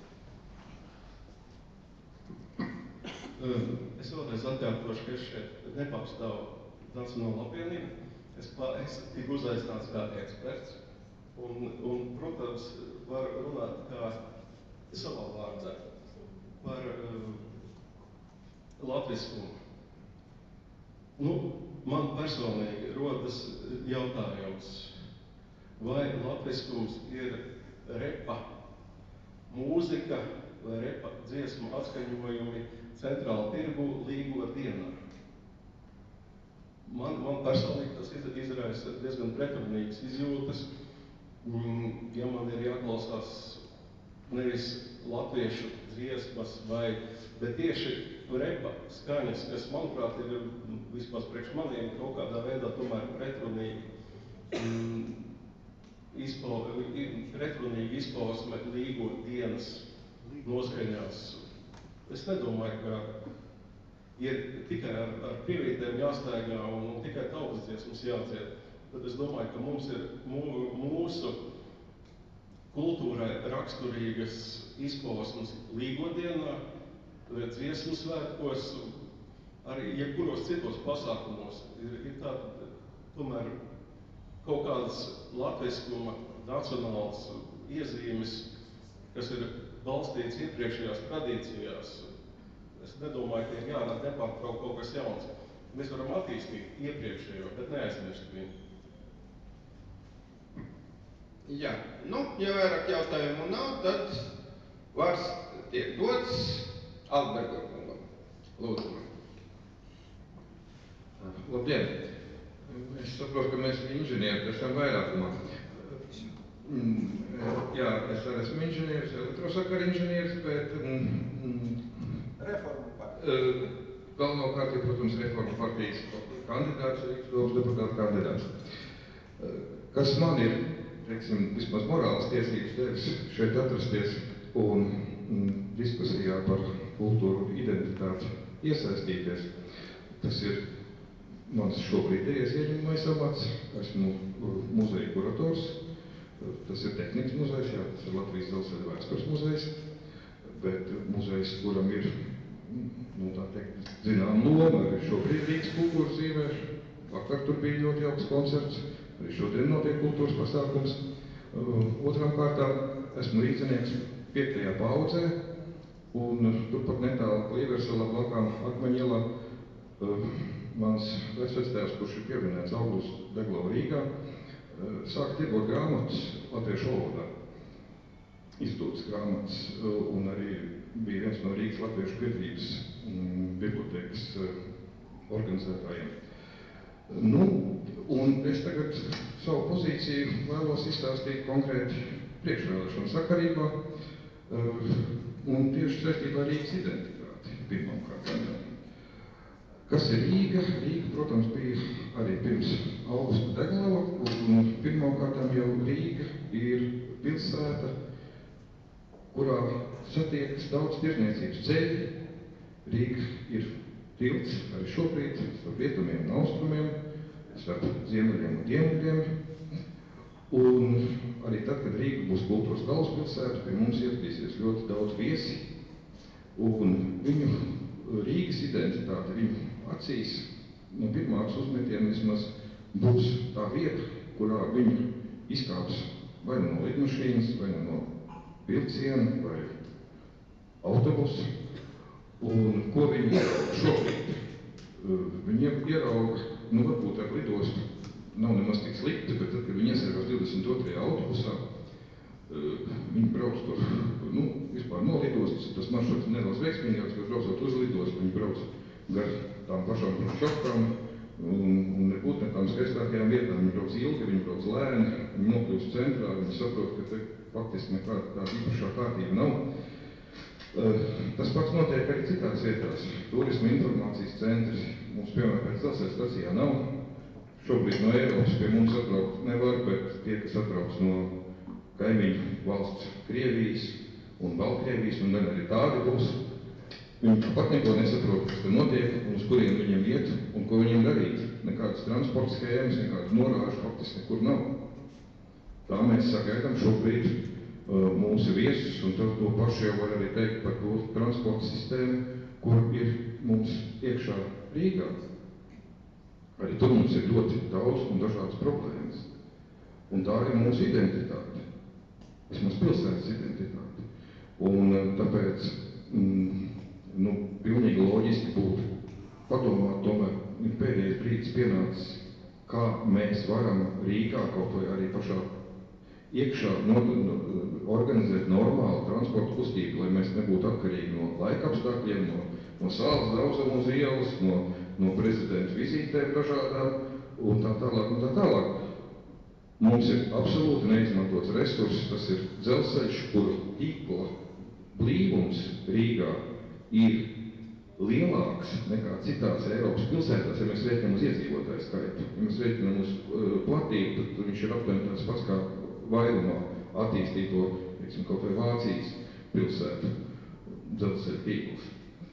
Es vēlreiz atkārtošu, ka es šeit nepārstāvu Nacionālo apvienību. Es tiku uzaicināts kā eksperts. Un, protams, var runāt kā savā vārdā par latviskumu. Nu, man personīgi rodas jautājums, vai latviskums ir repa mūzika vai repa dziesmu atskaņojumi centrāla tirgu līgo dienā. Man personīgi tas izraisa diezgan pretrunīgas izjūtas. Ja man ir jāklausās nevis latviešu dziesmas, bet tieši repa skaņas, kas, manuprāt, ir vispār priekš maniem kaut kādā veidā tomēr pretrunīgi izpausme līgo dienas noskaņās. Es nedomāju, ka ir tikai ar pievītēm jāstaigā un tikai tautas dziesmas jādzied. Bet es domāju, ka mums ir mūsu kultūrai raksturīgas izpausmes līgodienā, dziesmu svētkos, arī jebkuros citos pasākumos. Ir tāda tomēr kaut kādas latviskuma nacionālas iezīmes, kas ir balstīts iepriekšējās tradīcijās. Es nedomāju, ka ir jārada nepārtraukt kaut kas jauns. Mēs varam attīstīt iepriekšējo, bet neaizmirst viņu. Jā, nu, ja vairāk jautājumu nav, tad vārds tiek dots Alberga kungam. Lūdzu. Labdien! Es saprotu, ka mēs inženieri esam vairākumā. Jā, es arī esmu inženieris, elektrosakaru inženieris, bet Reformu partija. Galvenokārt ir, protams, Reformu partijas kandidāts, Rīgas domas deputāta kandidāts. Kas man ir, teiksim, vismaz morāls tiesības devis šeit atrasties un diskusijā par kultūru identitāti iesaistīties. Tas ir mans šobrīdējais ieņemamais amats. Esmu muzeja kurators. Tas ir tehnikas muzejs, jā, tas ir Latvijas Dzelzceļa vēstures muzejs, bet muzejs, kuram ir, nu tā teikt, zinām loma, arī šobrīd Rīgas kultūras dzīvē. Vakar tur bija ļoti jauks koncerts, arī šodien notiek kultūras pasākums. Otram kārtām esmu rīdzinieks 5. paudzē, un turpat netālu pa Ieversela blakām Akmeņielā mans vecvectēvs, kurš ir pieminēts Augusts Deglova Rīgā, sāk tirgot grāmatas latviešu valodā, izdotas grāmatas, un arī bija viens no Rīgas latviešu biedrības bibliotēkas organizētājiem. Nu, un es tagad savu pozīciju vēlos izstāstīt konkrēti priekšvēlēšanu sakarībā, un tieši saistībā ar Rīgas identitāti pirmām kārtām. Kas ir Rīga? Rīga, protams, bija arī pirms Augusta Deglava, un pirmām kārtām jau Rīga ir pilsēta, kurā satiekas daudz tirdzniecības ceļi. Rīga ir tilts arī šobrīd starp rietumiem un austrumiem, starp ziemeļiem un dienvidiem. Un arī tad, kad Rīga būs kultūras galvaspilsēta, pie mums ieradīsies ļoti daudz viesi. Un viņu Rīgas identitāte, viņu acīs, no pirmākas uzmetiena vismaz būs tā vieta, kurā viņi izkāps vai no lidmašīnas, vai no vilciena, vai autobusu. Un ko viņi ierauga šobrīd? Viņi ierauga, varbūt ar lidostu nav nemaz tik slikti, bet tad, kad viņi iesēžās 22. autobusā, viņi brauc tur, vispār no lidostas, tas maršruts nedaudz veiksmīgāks, bet braucot uz lidostu, viņi brauc gar tām pašām šokām un nebūtu ne tām skaistākajām vietām. Viņi brauc ilgi, viņi brauc lēni, viņi nokļūst centrā, viņi saprot, ka te faktiski nekāda tāda īpašā kārtība nav. Tas pats notiek arī citās vietās. Turisma informācijas centri mums, piemēram, pēc dzelzceļa stacijā nav. Šobrīd no Eiropas pie mums atbraukt nevar, bet tie, kas atbrauc no kaimiņu valsts Krievijas un Baltkrievijas, un gan arī tādi būs, viņi pat neko nesaprot, kas te notiek, un uz kuriem viņiem iet, un ko viņiem darīt. Nekādas transporta schēmas, nekādas norāžas faktiski nekur nav. Tā mēs sagaidām šobrīd mūsu viesus, un to pašu jau var arī teikt par to transporta sistēmu, kur ir mums iekšā Rīgā. Arī tur mums ir ļoti daudz un dažādas problēmas. Un tā ir mūsu identitāte, vismaz pilsētas identitāte. Un tāpēc, pilnīgi loģiski būtu padomāt, tomēr ir pēdējais brīdis pienācis, kā mēs varam Rīgā kaut vai arī pašā iekšā organizēt normālu transporta kustību, lai mēs nebūtu atkarīgi no laika apstākļiem, no sāls daudzuma uz ielas, no prezidenta vizītēm dažādām un tā tālāk un tā tālāk. Mums ir absolūti neizmantots resurss, tas ir dzelzceļš, kuru tīkla blīvums Rīgā ir lielāks nekā citās Eiropas pilsētās, ja mēs rēķinām uz iedzīvotāju skaitu. Ja mēs rēķinām uz platību, tad viņš ir aptuveni tāds pats kā vairumā attīstīto, kaut vai Vācijas pilsētu dzelzceļa tīkls.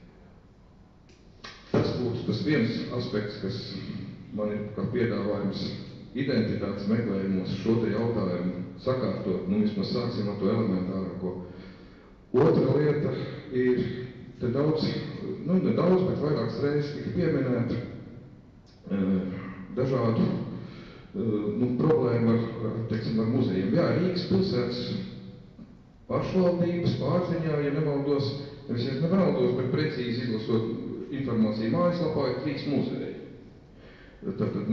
Tas būtu tas viens aspekts, kas man ir kā piedāvājums identitātes meklējumos šo te jautājumu sakārtot, vismaz sāksim ar to elementārāko. Otra lieta ir te daudz, nedaudz, bet vairākas reizes tika pieminēta dažādu problēma ar muzejiem. Jā, Rīgas pilsētas pašvaldības pārziņā, ja nemaldos, bet precīzi izlasot informāciju mājaslapā, ir 3 muzeji. Tātad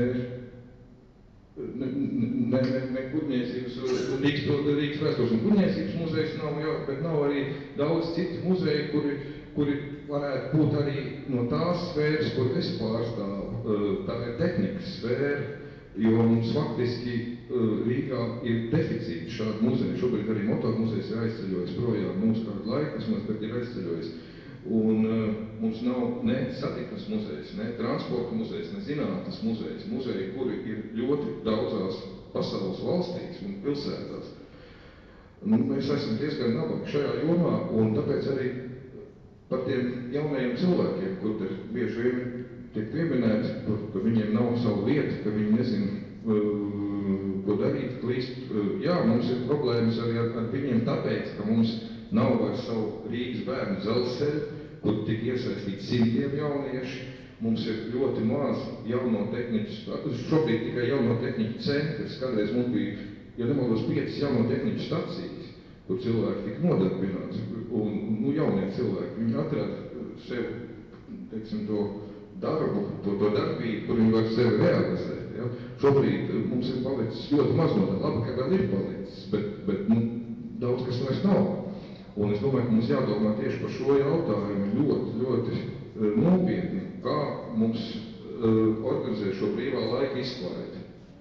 ne kuģniecības, Rīgas vēstures un kuģniecības muzejs nav, jā, bet nav arī daudz citu muzeju, kuri varētu būt arī no tās sfēras, kur es pārstāvu. Tā ir tehnikas sfēra, jo mums faktiski Rīgā ir deficīti šādu muzeju. Šobrīd arī motormuzejs ir aizceļojis projām mūsu kādu laiku, bet ir aizceļojis. Un mums nav ne satiksmes muzejs, ne transporta muzejs, ne zinātnes muzejs. Muzeji, kuri ir ļoti daudzās pasaules valstīs un pilsētās. Mēs esam diezgan nabagi šajā jomā, un tāpēc arī par tiem jaunajiem cilvēkiem, kur te bieži vien tiek pieminēts, ka viņiem nav savu vietu, ka viņi nezina, ko darīt, klīst. Jā, mums ir problēmas arī ar viņiem tāpēc, ka mums nav vairs savu Rīgas bērnu dzelzceļu, kur tik iesaistīti simtiem jaunieši. Mums ir ļoti maz jauno tehniķu, šobrīd tikai jauno tehniķu centrs, kādreiz mums bija, ja nemaldos, 5 jauno tehniķu stacijas, kur cilvēki tika nodarbināti, un jaunie cilvēki, viņi atrada sev, to darbu, to darbību, kur viņi var sevi realizēt. Ja? Šobrīd mums ir palicis ļoti maz no tā, labi, ka vēl ir palicis, bet daudz kas vairs nav. Un es domāju, ka mums jādomā tieši par šo jautājumu ļoti, ļoti nopietni, kā mums organizēt šo brīvā laika izklaidi.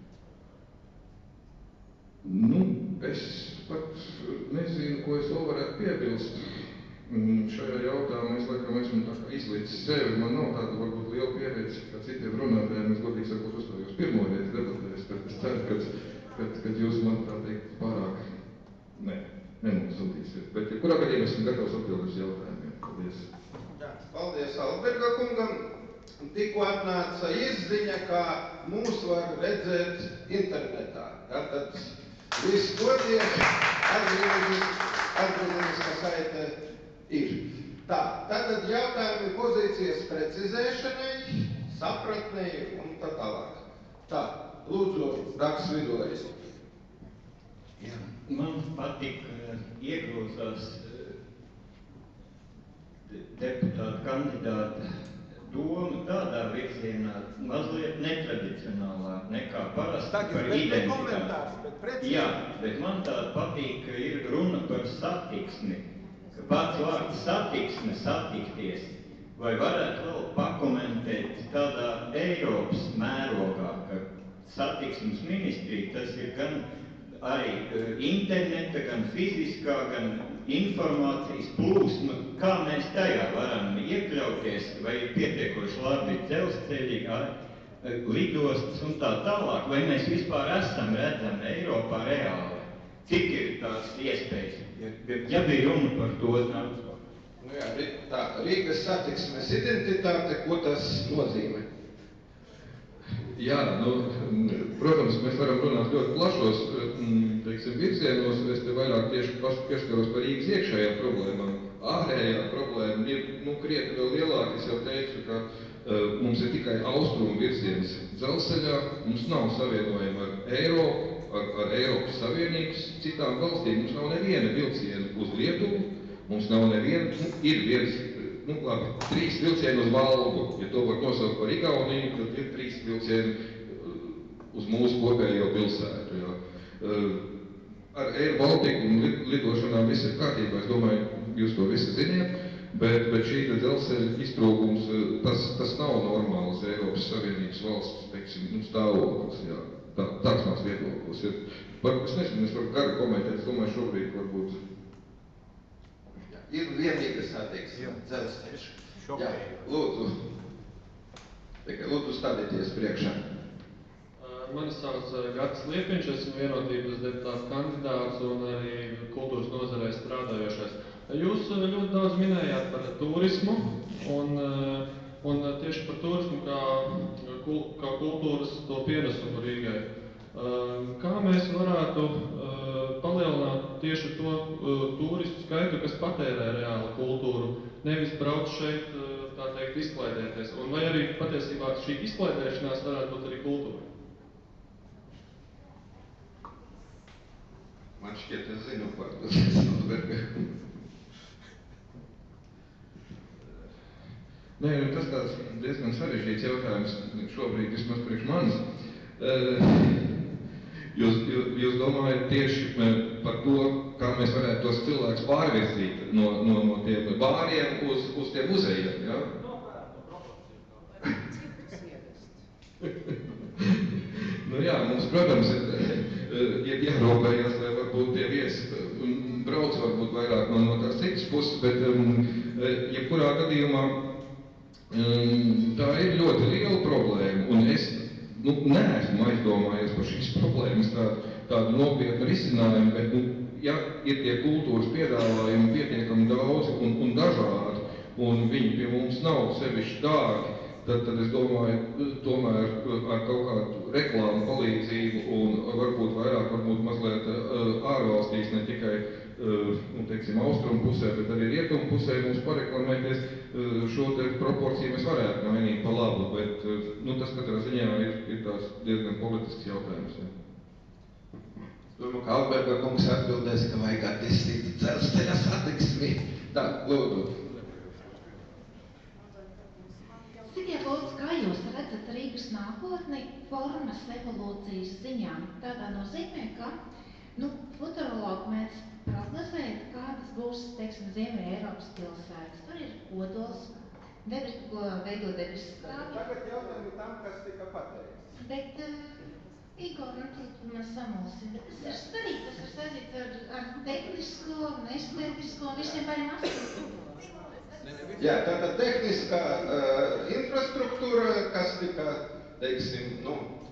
Es pat nezinu, ko es vēl varētu piebilst. Šajā jautājumā es laikam esmu tā kā izlīdzis sevi, man nav tāda varbūt liela pieredze, kā citiem runātājiem, es godīgi sakot uzstājos pirmo reizi debatēs, bet es ceru, ka jūs man tā teikt pārāk nenosūtīsiet. Bet, ja kurā gadījumā esmu gatavs atbildēt uz jautājumiem. Paldies. Jā, paldies Alberga kungam. Tikko atnāca izziņa, ka mūs var redzēt internetā. Tātad viss notiek, atgriezeniskā saite ir. Tā, tātad jautājumi pozīcijas precizēšanai, sapratnei un tā tālāk. Tā, lūdzu, Daks Vidulējs. Jā, man patīk iegrūzās deputāta kandidāta doma tādā virzienā mazliet netradicionālā nekā parasti par identitāti. Jā, bet man tāda patīk, ka ir runa par satiksmi. Ka pats vārds satiksme, satikties, vai varētu vēl pakomentēt tādā Eiropas mērogā, ka satiksmes ministrija tas ir gan arī interneta, gan fiziskā, gan informācijas plūsma, kā mēs tajā varam iekļauties, vai ir pietiekoši labi dzelzceļi, lidostas un tā tālāk, vai mēs vispār esam redzami Eiropā reāli. Cik ir tās iespējas? Ja bija runa par to daudz. Nu jā, tā, Rīgas satiksmes identitāte, ko tas nozīmē? Jā, nu, protams, mēs varam runāt ļoti plašos, teiksim, virzienos, es te vairāk tieši pieskaros par Rīgas iekšējām problēmām. Ārējā problēma ir, nu, krietni vēl lielāka, es jau teicu, ka mums ir tikai austrumu virziens dzelzceļā, mums nav savienojuma ar Eiropu, ar Eiropas Savienības citām valstīm, mums nav neviena vilciena uz Lietuvu, mums nav neviena, ir viens, nu labi, 3 vilcieni uz Valgu, ja to var nosaukt par Igauniju, tad ir 3 vilcieni uz mūsu kopējo pilsētu, jā. Ar Air Baltiku un lidošanām viss ir kārtībā, es domāju, jūs to visi ziniet, bet šī dzelzceļa iztrūkums, tas nav normāls Eiropas Savienības valsts, teiksim, nu, stāvoklis, jā. Tāds mans viedoklis ir. Es nezinu, es varu gari komentēt, es domāju, šobrīd varbūt. Ir vienīga satiksme, dzelzceļš. Jā, lūdzu. Tikai lūdzu stādieties priekšā. Mani sauc Gatis Liepiņš, esmu vienotības deputāta kandidāts un arī kultūras nozarē strādājošais. Jūs ļoti daudz minējāt par turismu un tieši par turismu kā kultūras to pienesumu Rīgai. Kā mēs varētu palielināt tieši to turistu skaitu, kas patērē reāli kultūru, nevis brauc šeit, tā teikt, izklaidēties, un vai arī patiesībā šī izklaidēšanās varētu būt arī kultūra? Man šķiet, es zinu par to. Nē, tas tāds diezgan sarežģīts jautājums šobrīd, vismaz priekš manis. Jūs domājat tieši par to, kā mēs varētu tos cilvēkus pārvirzīt no tiem bāriem uz tiem muzejiem, jā? Nu jā, mums, protams, ir jārūpējās, lai varbūt tie viesi brauc varbūt vairāk no tās citas puses, bet jebkurā gadījumā tā ir ļoti liela problēma, un es neesmu aizdomājies par šīs problēmas tādu nopietnu risinājumu, bet, ja ir tie kultūras piedāvājumi pietiekami daudz un dažādi, un viņi pie mums nav sevišķi dārgi, tad es domāju, tomēr ar kaut kādu reklāmu palīdzību un varbūt vairāk, varbūt mazliet ārvalstīs, ne tikai teiksim, austrumu pusē, bet arī rietumu pusē mums pareklamēties šo te proporciju mēs varētu mainīt pa labu, bet tas katrā ziņā ir tās diezgan politisks jautājums. Ja. Domāju, ka Alberga kungs atbildēs, ka vajag attīstīt dzelzceļa satiksmi. Tā, lūdzu. Citie lūdzu, kā jūs redzat Rīgas nākotni formas evolūcijas ziņā? Tādā nozīmē, ka futurologi mēs prognozējat, kādas būs, teiksim, Ziemeļa Eiropas pilsētas. Tur ir kodols, ko veido debeskrāvi. Tagad jautājumi tam, kas tika pateikts. Bet, Igor, tur mēs samulsim, bet tas ir svarīgi, tas ir saistīts ar tehnisko un estētisko un visiem pāriem aspektiem. Jā, tātad tehniskā infrastruktūra, kas tika, teiksim,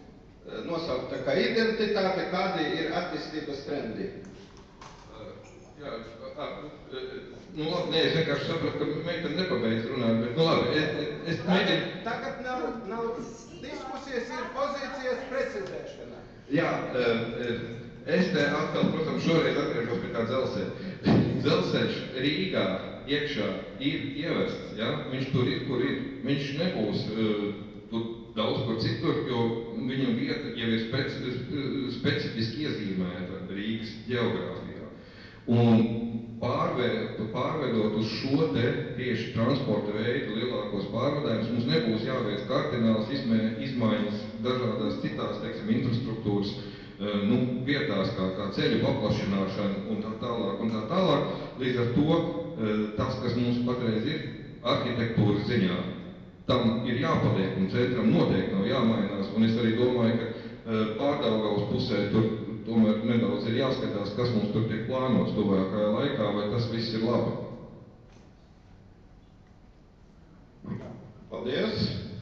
nosaukta kā identitāte, kādi ir attīstības trendi? Jā, nu labi, nē, es vienkārši sapratu, ka meitene nepabeidz runāt, bet nu labi, es mēģinu... Tagad nav diskusijas, ir pozīcijas precizēšana. Jā, es te atkal, protams, šoreiz atgriežos pie tā dzelzceļa. Dzelzceļš Rīgā iekšā ir ievests, ja? Viņš tur ir, kur ir. Viņš nebūs tur daudz kur citur, jo viņam vieta jau ir specifiski iezīmēta Rīgas ģeogrāfijā. Un pārvedot uz šo te tieši transporta veidu lielākos pārvadājumus, mums nebūs jāveic kardināls izmaiņas dažādās citās, teiksim, infrastruktūras vietās, kā ceļu paplašināšana un tā tālāk. Līdz ar to tas, kas mums patreiz ir arhitektūras ziņā, tam ir jāpaliek un centram noteikti nav jāmainās. Un es arī domāju, ka Pārdaugavas pusē tur tomēr nedaudz ir jāskatās, kas mums tur tiek plānots tuvākajā laikā, vai tas viss ir labi. Paldies!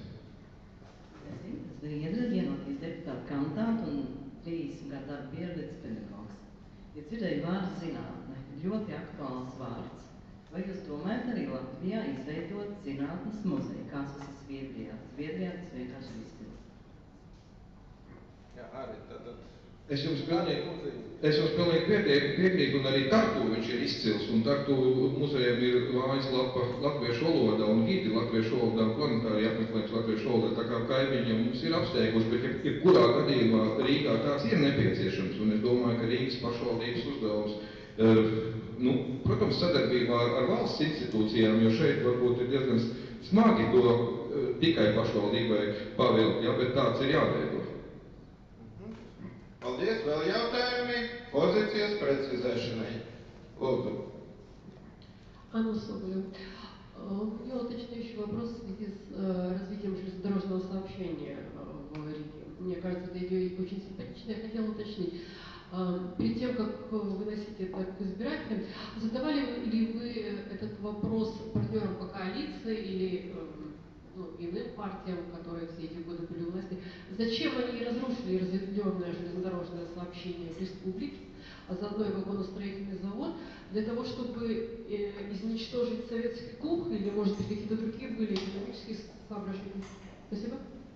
Es Zviedri, vienotīs deputāta kandidāta un 30 gadu darba pieredzes pedagogs. Ja dzirdēju vārdu zinātne, ļoti aktuāls vārds. Vai jūs domājat arī Latvijā izveidot zinātnes muzeju, kāds tas ir Zviedrijā? Zviedrijā tas vienkārši ir izcils. Jā, arī tad... Es jums pilnīgi piekrītu, un arī Tartu viņš ir izcils, un Tartu muzejam ir mājaslapa latviešu valodā un gidi latviešu valodā un planetāri apmeklējums latviešu valodā, tā kā kaimiņi mums ir apsteiguši, bet jebkurā gadījumā Rīgā tāds ir nepieciešams, un es domāju, ka Rīgas pašvaldības uzdevums, protams, sadarbībā ar valsts institūcijām, jo šeit varbūt ir diezgan smagi to tikai pašvaldībai pavilkt, ja, bet tāds ir jāveido. Paldies, vēl jautājumi pozīcijas precizēšanai. Lūdzu. Анна Соболева. У меня уточняющий вопрос в связи с развитием железнодорожного сообщения в Риге. Мне кажется, эта идея очень симпатичная. Я хотела уточнить. Перед тем, как выносить это к избирателям, задавали ли вы этот вопрос партнерам по коалиции или иным партиям, которые все эти годы были у власти, зачем они разрушили разветвленное железнодорожное сообщение в республике, а заодно и вагоностроительный завод, для того, чтобы изничтожить советский клуб, или, может быть, какие-то другие были экономические соображения? Спасибо.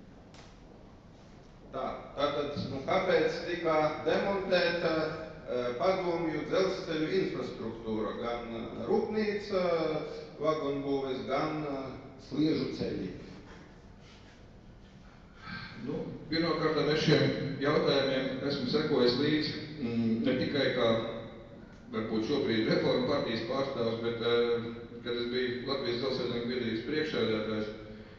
Tātad, kāpēc tika demontēta padomju dzelzceļu infrastruktūra, gan rūpnīca, vagonbūves, gan sliežu ceļi? Pirmkārt, es šiem jautājumiem esmu sekojis līdzi ne tikai kā, varbūt šobrīd Reformu partijas pārstāvs, bet, kad es biju Latvijas dzelzceļnieku biedrības priekšsēdētājs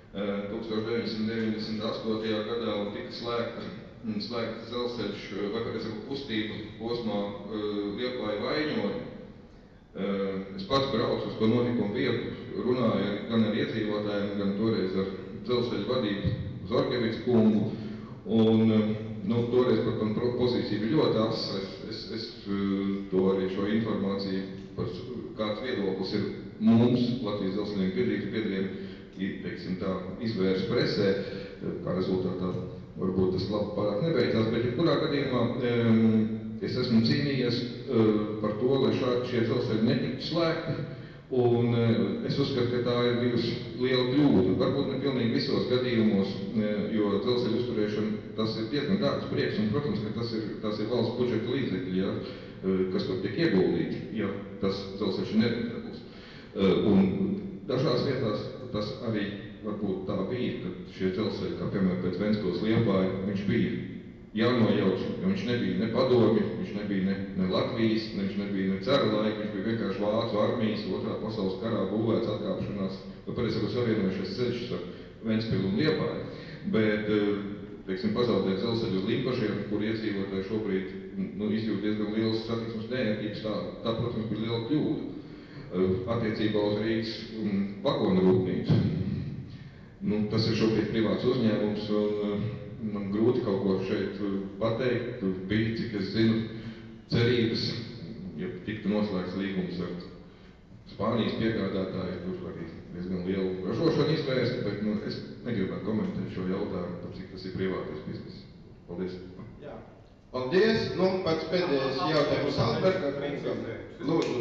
1998. gadā un tika slēgts dzelzceļš, vai pareizi sakot, kustība posmā Liepāja-Vaļņoni. Es pats braucu uz to notikumu vietu, runāju gan ar iedzīvotājiem, gan toreiz ar dzelzceļa vadību Zorgevicu kungu. Un toreiz, protams, pozīcija bija ļoti asa. Es to arī šo informāciju, par kāds viedoklis ir mums, Latvijas dzelzceļnieku biedrības biedriem, teiksim tā, izvērs presē, kā rezultātā varbūt tas labi pārāk nebeidzās, bet jebkurā gadījumā es esmu cīnījies par to, lai šie dzelzceļi netiktu slēgti, un es uzskatu, ka tā ir bijusi liela kļūda. Varbūt ne pilnīgi visos gadījumos, jo dzelzceļu uzturēšana tas ir diezgan dārgs prieks, un, protams, ka tas ir valsts budžeta līdzekļi, ja, kas tur tiek ieguldīti, ja tas dzelzceļš ir nerentables. Un dažās vietās tas arī varbūt tā bija, ka šie dzelzceļi, kā piemēram pēc Ventspils Liepāja, viņš bija jānojauc, jo viņš nebija ne padomju, viņš nebija ne Latvijas, viņš nebija ne cara laika, viņš bija vienkārši Vācu armijas otrā pasaules karā būvēts atkāpšanās, vai pareizi sakot, savienojušies ceļš ar Ventspilu un Liepāju. Bet, teiksim, pazaudēt dzelzceļu uz Limbažiem, kur iedzīvotāji šobrīd izjūt diezgan lielas satiksmes neērtības, tā, protams, bija liela kļūda. Attiecībā uz Rīgas vagonu rūpnīcu. Tas ir šobrīd privāts uzņēmums, un man grūti kaut ko šeit pateikt. Bija, cik es zinu, cerības, ja tiktu noslēgts līgums ar Spānijas piegādātāju, tur arī diezgan lielu ražošanu izvērst, bet es negribētu komentēt šo jautājumu, cik tas ir privātais biznes. Paldies. Jā. Paldies. Paldies. Nu, un pats pēdējais jautājums Alberga kungam. Lūdzu.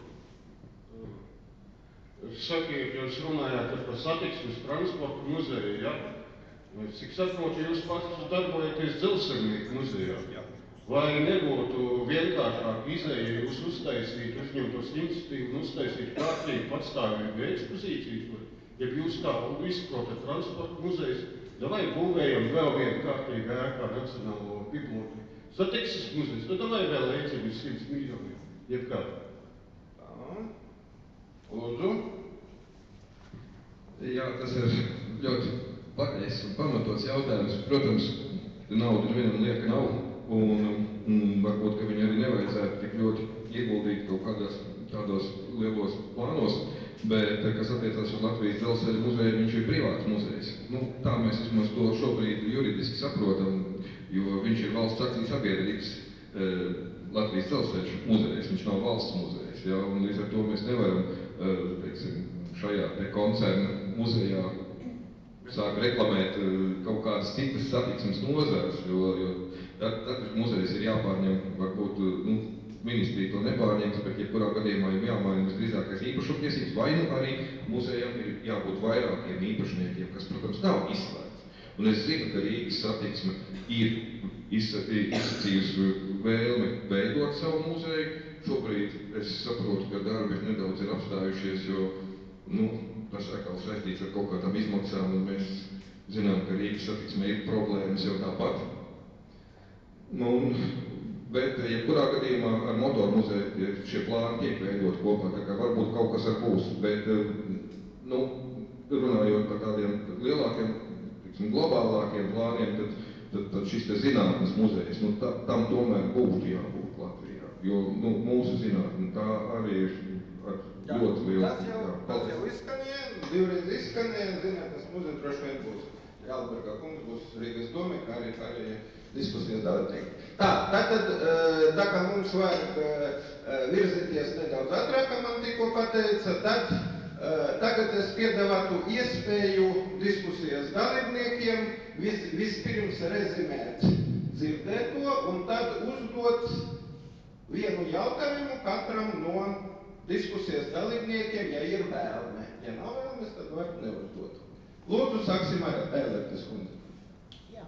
Sakiet, jūs runājāt par satiksmes transportu muzeju, ja? Cik saprotu, jūs pats darbojaties Dzelzceļnieku muzejā. Vai nebūtu vienkāršāk izēja jūs uztaisīt, uzņemtos iniciatīvu un uztaisīt kārtīgi patstāvīgu ekspozīciju, ja jūs tā izprotat transportu muzejus, davai būvējam vēl vienu kārtīgu ēkā Nacionālo bibliotēku. Satiksmes muzejs, tad davai vēl ēcam 100 miljoni, jebkā. Lūdzu. Jā, tas ir ļoti pareizs un pamatots jautājums. Protams, nauda vienam lieka nav, un varbūt, ka viņi arī nevajadzētu tik ļoti ieguldīt kaut kādos tādos lielos plānos, bet, kas attiecās uz Latvijas dzelzceļa muzeju, viņš ir privāts muzejs. Nu, tā mēs vismaz to šobrīd juridiski saprotam, jo viņš ir valsts akciju sabiedrības Latvijas dzelzceļa muzejs, viņš nav valsts muzejs, ja, un līdz ar to mēs nevaram, teiksim, šajā te koncerna muzejā sāk reklamēt kaut kādas citas satiksmes nozares, jo tad muzejs ir jāpārņem, varbūt, ministrija to nepārņems, bet jebkurā gadījumā ir jāmaina visdrīzākais īpašumtiesības, vai nu arī muzejam ir jābūt vairākiem īpašniekiem, kas, protams, nav izslēgts. Un es zinu, ka Rīgas satiksme ir izsacījusi vēlmi veidot savu muzeju. Šobrīd es saprotu, ka darbi nedaudz ir apstājušies, jo, tas atkal saistīts ar kaut kādām izmaksām, un mēs zinām, ka Rīgas satiksmē ir problēmas jau tāpat. Bet, jebkurā gadījumā ar motoru muzeju šie plāni tiek veidot kopā, tā kā varbūt kaut kas ar būs, bet, runājot par tādiem lielākiem, globālākiem plāniem, tad šis te zinātnes muzejs, tam tomēr būtu jābūt Latvijā, jo, mūsu zinātne tā arī ir ļoti liela. Tas jau izskanēja, divreiz izskanēja, zinātnes muzeja droši vien būs. Alberga kungs būs Rīgas domē, kā arī diskusijas dalībnieki. Tā kā mums vajag virzīties nedaudz ātrāk, kā man tikko pateica, tad tagad es piedāvātu iespēju diskusijas dalībniekiem vispirms rezimēt dzirdēto un tad uzdot vienu jautājumu katram no diskusijas dalībniekiem, ja ir vēlme. Ja nav vēlmes, tad var neuzdot. Lūdzu, sāksim ar Ēlertes kundzi. Jā,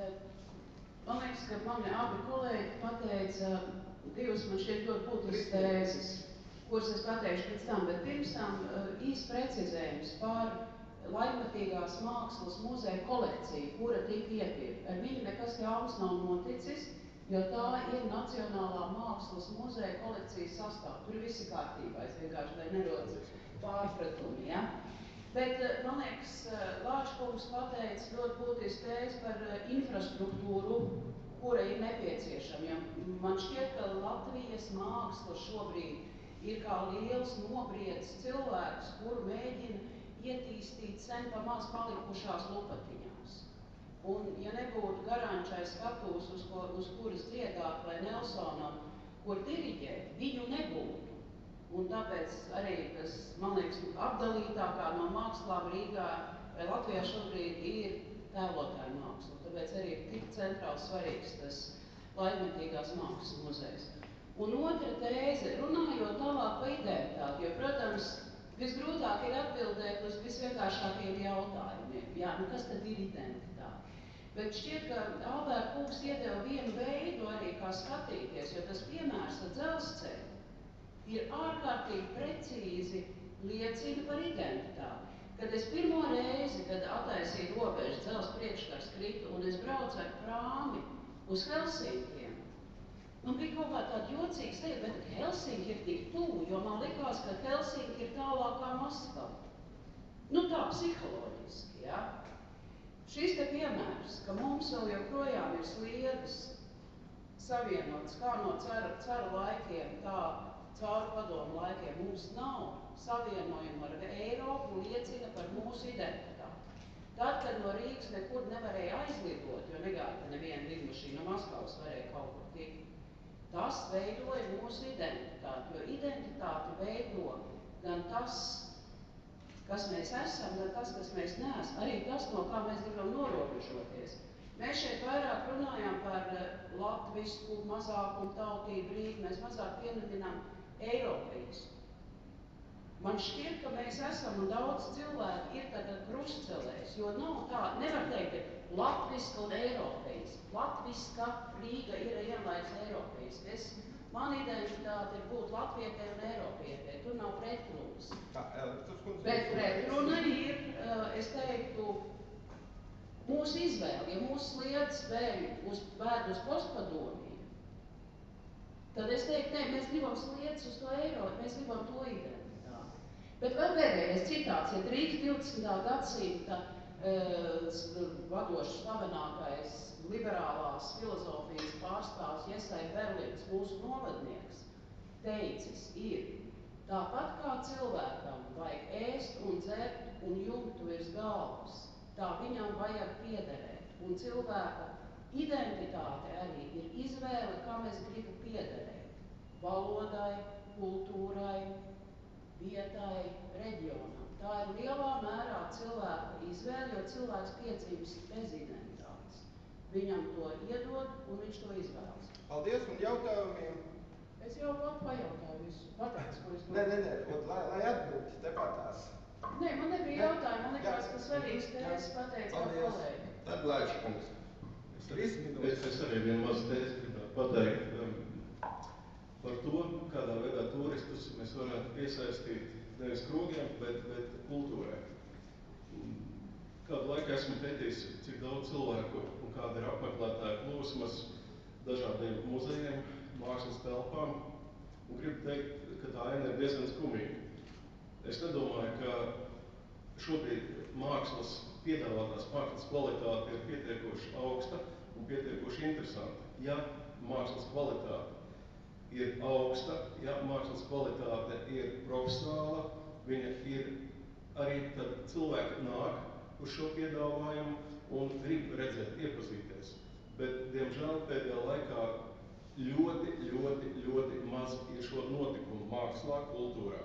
man liekas, ka mani abi kolēģi pateica divas man šķiet ļoti būtiskas tēzes, kuras es pateikšu pēc tam, bet pirms tam īsts precizējums par laikmatīgās mākslas muzeja kolekciju, kura tika iepirkta. Ar viņu nekas jauns nav noticis, jo tā ir Nacionālā mākslas muzeja kolekcijas sastāv. Tur viss ir kārtībā, es vienkārši, lai nerodas pārpratumi, ja? Bet, man liekas, Lāčkungs pateica ļoti būtisku tēzi par infrastruktūru, kura ir nepieciešama. Ja man šķiet, ka Latvijas māksla šobrīd ir kā liels nobriedis cilvēks, kuru mēģina ietīstīt sen pamaz palikušās lupatiņās. Un, ja nebūtu Garančais skatuves, uz kuras dziedāt, vai Nelsonam, kur diriģēt, viņu nebūtu. Un tāpēc arī tas, man liekas, apdalītākā no mākslām Rīgā vai Latvijā šobrīd ir tēlotāju māksla. Tāpēc arī ir tik centrāli svarīgs tas laikmetīgās mākslas muzejs. Un otra tēze, runājot tālāk par identitāti, jo, protams, visgrūtāk ir atbildēt uz visvienkāršākajiem jautājumiem. Jā, kas tad ir identitāte? Bet šķiet, ka Alberta kungs iedeva vienu veidu arī, kā skatīties, jo tas piemērs ar dzelzceļu ir ārkārtīgi precīzi liecina par identitāti. Kad es pirmo reizi, kad attaisīju robežu dzelzs priekškars kritu un es braucu ar prāmi uz Helsinkiem, man bija kaut kā tāda jocīga sajūta, bet Helsinki ir tik tuvu, jo man likās, ka Helsinki ir tālāk kā Maskava. Tā psiholoģiski, ja? Šis te piemērs, ka mums vēl joprojām ir sliedes savienotas kā no cara laikiem, tā caur padomu laikiem mums nav savienojumu ar Eiropu, liecina par mūsu identitāti. Tad, kad no Rīgas nekur nevarēja aizlidot, jo negāja neviena lidmašīna no Maskavas varēja kaut kur tikt, tas veidoja mūsu identitāti, jo identitāti veido gan tas, kas mēs esam, gan tas, kas mēs neesam, arī tas, no kā mēs gribam norobežoties. Mēs šeit vairāk runājam par latvisku mazākumu tautību Rīgu, mēs mazāk pieminam eiropeismu. Man šķiet, ka mēs esam un daudz cilvēku ir tagad krustcelēs, jo nav tā, nevar teikt, ka latviska un eiropeisma. Latviska Rīga ir vienlaikus eiropeiska. Man identitāte ir būt latvietē un eiropietē, tur nav pretrunas. Bet pretruna ir, es teiktu, mūsu izvēle. Ja mūsu sliedz vēd uz postpadomiju, tad es teiktu, ne, mēs gribam sliedz uz to Eiropu, mēs gribam to identitāti. Bet vēl pēdējais citāts, ja Rīgas 20. gadsimta vadošs slavenākais liberālās filozofijas pārstāvs Jesai Berlins, mūsu novadnieks, teicis ir, tāpat kā cilvēkam vajag ēst un dzert un jumtu virs galvas, tā viņam vajag piederēt. Un cilvēka identitāte arī ir izvēle, kam es gribu piederēt. Valodai, kultūrai, vietai, reģionam. Tā ir lielā mērā cilvēka izvēle, jo cilvēks piedzimst bez identitātes. Viņam to iedod un viņš to izvēlas. Paldies un jautājumiem. Es jau pajautāju visu. Pateicu, ko es domāju. Nē, lai atbildi tepatās. Nē, man nebija jautājumi, man likās, ka svarīgs, ka es pateicu ar kolēģi. Tad Laiča kungs. Es arī vienu mazu tēzi gribētu pateikt par to, kādā veidā turistus mēs varētu piesaistīt nevis krogiem, bet kultūrai. Kādu laiku esmu pētījis, cik daudz cilvēku un kāda ir apmeklētāja plūsmas dažādiem muzejiem, mākslas telpām, un gribu teikt, ka tā aina ir diezgan skumīga. Es nedomāju, ka šobrīd piedāvātās mākslas kvalitāte ir pietiekoši augsta un pietiekoši interesanta. Ja mākslas kvalitāte ir augsta, ja mākslas kvalitāte ir profesionāla, viņa ir arī tad cilvēki nāk uz šo piedāvājumu un grib redzēt, iepazīties. Bet, diemžēl, pēdējā laikā ļoti maz ir šo notikumu mākslā, kultūrā.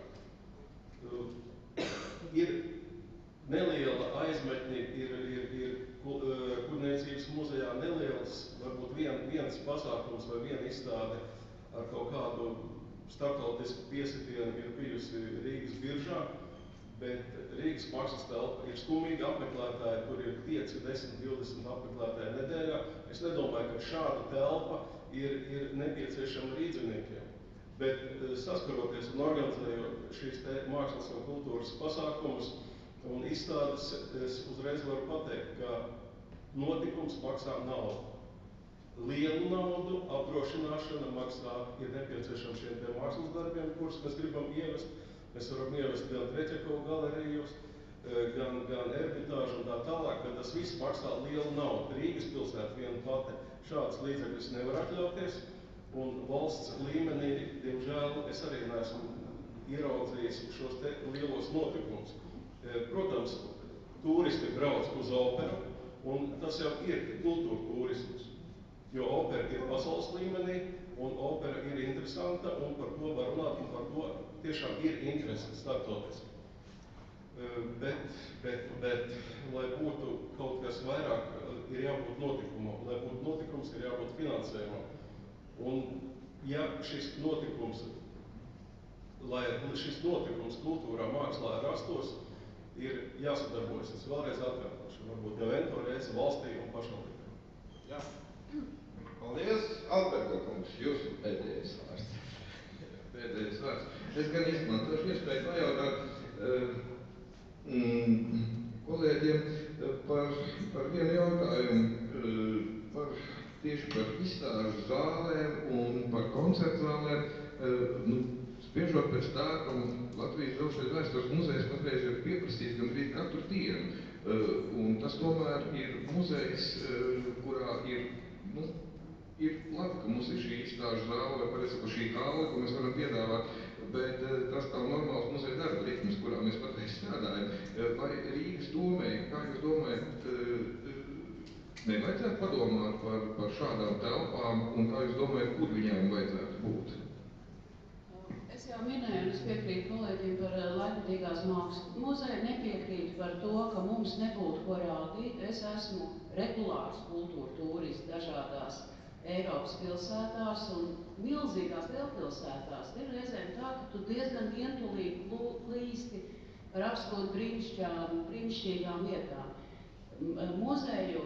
Ir neliela aizmetņi, ir Kurniecības muzejā neliels, varbūt viens pasākums vai viena izstāde ar kaut kādu starptautisku piesitienu ir bijusi Rīgas biržā, bet Rīgas mākslas telpa ir skumīga apmeklētāji, tur ir 5, 10, 20 apmeklētāji nedēļā. Es nedomāju, ka šāda telpa ir nepieciešama rīdziniekiem. Bet saskaroties un organizējot šīs mākslas un kultūras pasākumus un izstādes, es uzreiz varu pateikt, ka notikums maksā naudu. Lielu naudu, apdrošināšana maksā, ir nepieciešama šiem te mākslas darbiem, kurus mēs gribam ievest. Mēs varam ievest gan Treķakovu galerijos, gan Ermitāžu un tā tālāk, bet tas viss maksā lielu naudu. Rīgas pilsēta viena pati šādas līdzekļus nevar atļauties, un valsts līmenī, diemžēl, es arī neesmu ieraudzījis šos te lielos notikumus. Protams, turisti brauc uz operu, un tas jau ir kultūra turismus. Jo opera ir pasaules līmenī, un opera ir interesanta, un par to var runāt, un par to tiešām ir interese starptautiski. Bet, lai būtu kaut kas vairāk, ir jābūt notikumam. Lai būtu notikums, ir jābūt finansējumam. Un ja šis notikums kultūrā, mākslā rastos, ir jāsadarbojas. Es vēlreiz atkārtošu, varbūt jau ento reizi valstī un pašvaldībām. Jā. Paldies, Alberga kungs, jūsu pēdējais vārds. Pēdējais vārds. Es gan izmantošu iespēju pajautāt kolēģiem par vienu jautājumu, tieši par izstāžu zālēm un par koncertu zālēm. Spriežot pēc tā, ka Latvijas Dzelzceļa vēstures muzejs patreiz ir pieprasīts gandrīz katru dienu, un tas tomēr ir muzejs, kurā ir labi, ka mums ir šī izstāžu zāle, vai pareizi, ka šī kāla, ko mēs varam piedāvāt, bet tas nav normāls muzeja darba ritms, kurā mēs patreiz strādājam. Vai Rīgas domē, kā jūs domājat, nevajadzētu padomāt par šādām telpām, un kā jūs domājat, kur viņām vajadzētu būt? Es Es jau minēju, un es piekrītu kolēģiem par laikmatīgās mākslas muzeju, nepiekrītu par to, ka mums nebūtu ko rādīt. Es esmu regulārs kultūra tūrists dažādās Eiropas pilsētās un milzīgās lielpilsētās. Ir reizēm tā, ka tu diezgan vientulīgi plīsti par absolūti brīnišķīgām vietām. Muzeju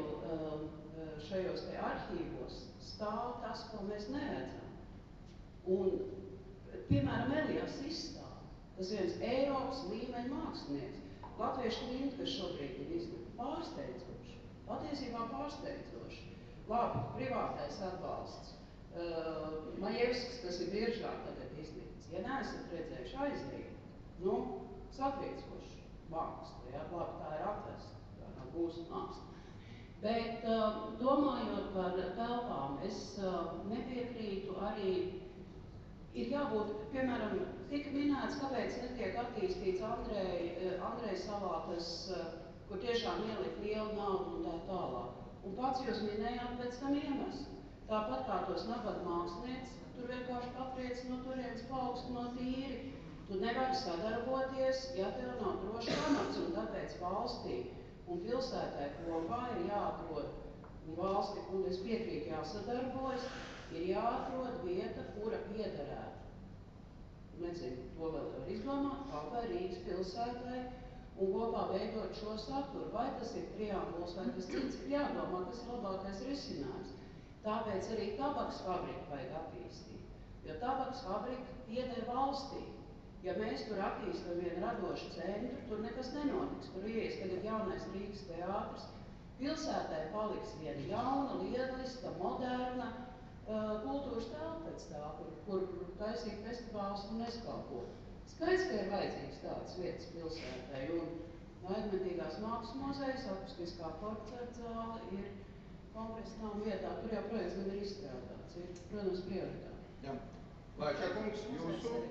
šajos te arhīvos stāv tas, ko mēs neredzam. Un, piemēram, Elijas izstāde, tas viens Eiropas līmeņa mākslinieks, latviešu klinti, kas šobrīd ir izlikta, pārsteidzoši, patiesībā pārsteidzoši. Labi, privātais atbalsts, Majevskis, kas ir biežāk tagad izlikts, ja neesat redzējuši, aiziet, satriecoši māksla, ja, labi, tā ir atvesta, tā nav mūsu māksla. Bet domājot par telpām, es nepiekrītu arī, ir jābūt, piemēram, tika minēts, kāpēc netiek attīstīts Andreja salā, kur tiešām ielikt lielu naudu un tā tālāk. Un pats jūs minējāt pēc tam iemeslu. Tāpat kā tos nabaga mākslinieci, tur vienkārši papriec no turienes paukstu no tīri. Tu nevari sadarboties, ja tev nav drošs pamats, un tāpēc valstī un pilsētai kopā ir jāatrod, un valsti, un es piekrītu jāsadarbojas, ir jāatrod vieta, kura piederētu. Nezinu, to vēl var izdomāt, kaut vai Rīgas pilsētai, un kopā veidot šo saturu. Vai tas ir trianguls, vai tas cits, ir jādomā, kas ir labākais risinājums. Tāpēc arī tabaks fabriku vajag attīstīt, jo tabaks fabrika pieder valstī. Ja mēs tur attīstam vienu radošu centru, tur nekas nenotiks. Tur ieies tagad jaunais Rīgas teātris. Pilsētai paliks viena jauna, lieliska, moderna kultūras telpa pēc tā, kur taisīt festivāls un neskalpo. Skaidrs, ka ir vajadzīgs tādas vietas pilsētai, un laikmetīgās mākslas muzejs, akustiskā koncerta zāle ir kongresa nav vietā. Tur jau projekts gan ir izstrādāts, ir, protams, prioritāte. Jā. Laičā kungs, jūsu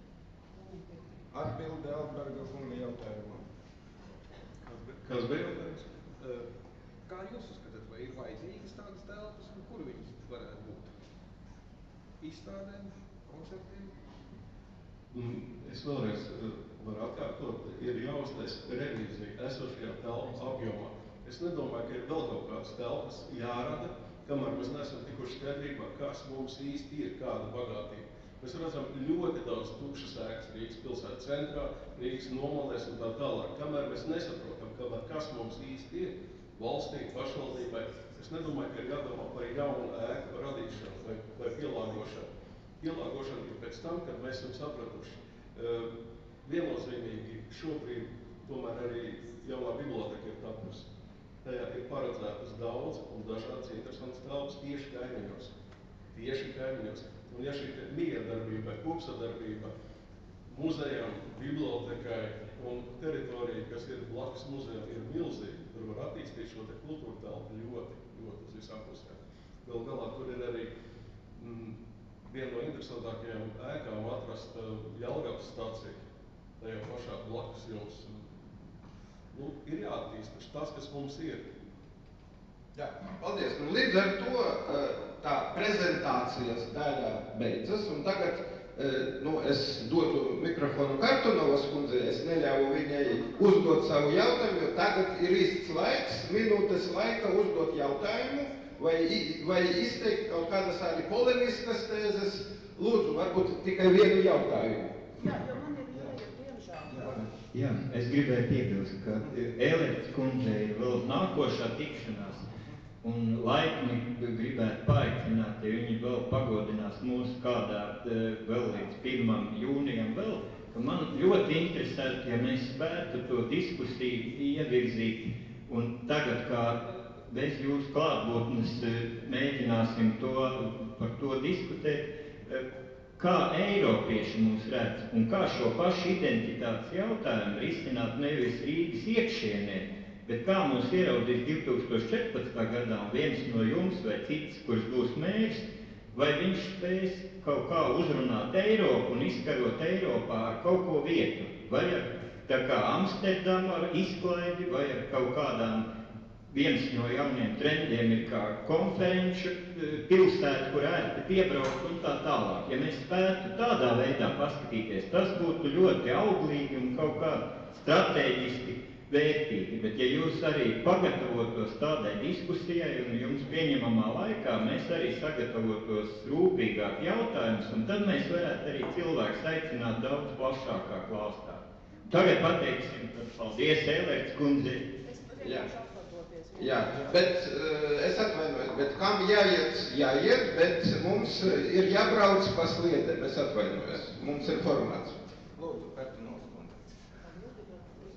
atbilde Alberga kunga jautājumā. Kas bija jautājums? Kā jūs uzskatāt, vai ir vajadzīgas tādas telpas un kur viņas varētu būt? Izstādēm, koncertiem? Es vēlreiz varu atkārtot, ir jāuztais revīzija esošajā telpas apjomā. Es nedomāju, ka ir vēl kaut kādas telpas jārada, kamēr mēs neesam tikuši skaidrībā, kas mums īsti ir, kāda bagātība. Mēs redzam ļoti daudz tukšas ēkas Rīgas pilsētas centrā, Rīgas nomalēs un tā tālāk. Kamēr mēs nesaprotam, kas mums īsti ir valstī, pašvaldībai, es nedomāju, ka ir jādomā par jaunu ēku radīšanu vai pielāgošanu. Pielāgošana ir pēc tam, kad mēs esam sapratuši. Viennozīmīgi šobrīd tomēr arī jaunā biblioteka ir tapusi. Tajā ir paredzētas daudz un dažādas interesantas telpas tieši kaimiņos. Tieši kaimiņos. Un ja šī miedarbība, kopsadarbība muzejam, bibliotekai un teritorijai, kas ir blakus muzejam, ir milzīga, tur var attīstīt šo te kultūra telpu ļoti uz visām pusēm. Vēl galā tur ir arī viena no interesantākajām ēkām atrast Jelgavas stācija. Tajā pašā blakus jums ir jāattīst tas, kas mums ir. Jā, paldies. Līdz ar to tā prezentācijas daļa beidzas, un tagad es dotu mikrofonu Kartunovas kundzei, es neļauju viņai uzdot savu jautājumu, jo tagad ir īsts laiks, minūtes laika uzdot jautājumu, vai izteikt kaut kādas arī polemiskas tēzes. Lūdzu, varbūt tikai vienu jautājumu. Jā, jo man ir diemžēl. Jā, es gribēju piebilst, ka Ēlerts kundze ir vēl nākošā tikšanās. Un laipni gribētu paaicināt, ja viņi vēl pagodinās mūs kādā vēl līdz 1. jūnijam vēl, ka man ļoti interesētu, ja mēs spētu to diskusiju ievirzīt, un tagad, kā bez jūsu klātbūtnes mēģināsim par to diskutēt, kā eiropieši mūs redz, un kā šo pašu identitātes jautājumu risināt nevis Rīgas iekšienē, bet kā mūs ieraudzīs 2014. gadā un viens no jums vai cits, kurš būs mērs, vai viņš spēs kaut kā uzrunāt Eiropu un izkarot Eiropā ar kaut ko vietu, vai ar tā kā Amsterdamu ar izklaidi, vai ar kaut kādām viens no jauniem trendiem ir kā konferenču pilsēta, kur ērti piebraukt un tā tālāk. Ja mēs spētu tādā veidā paskatīties, tas būtu ļoti auglīgi un kaut kā strateģiski vērtīgi. Bet ja jūs arī pagatavotos tādai diskusijai un jums pieņemamā laikā, mēs arī sagatavotos rūpīgāk jautājumus, un tad mēs varētu arī cilvēkus aicināt daudz plašākā klāstā. Tagad pateiksim, tad paldies Eilerts kundzei. Jā, bet es atvainojos, bet kam jāiet, bet mums ir jābrauc pa sliedēm, es atvainojos, mums ir formāts. Lūdzu, Pērtinovs kundze.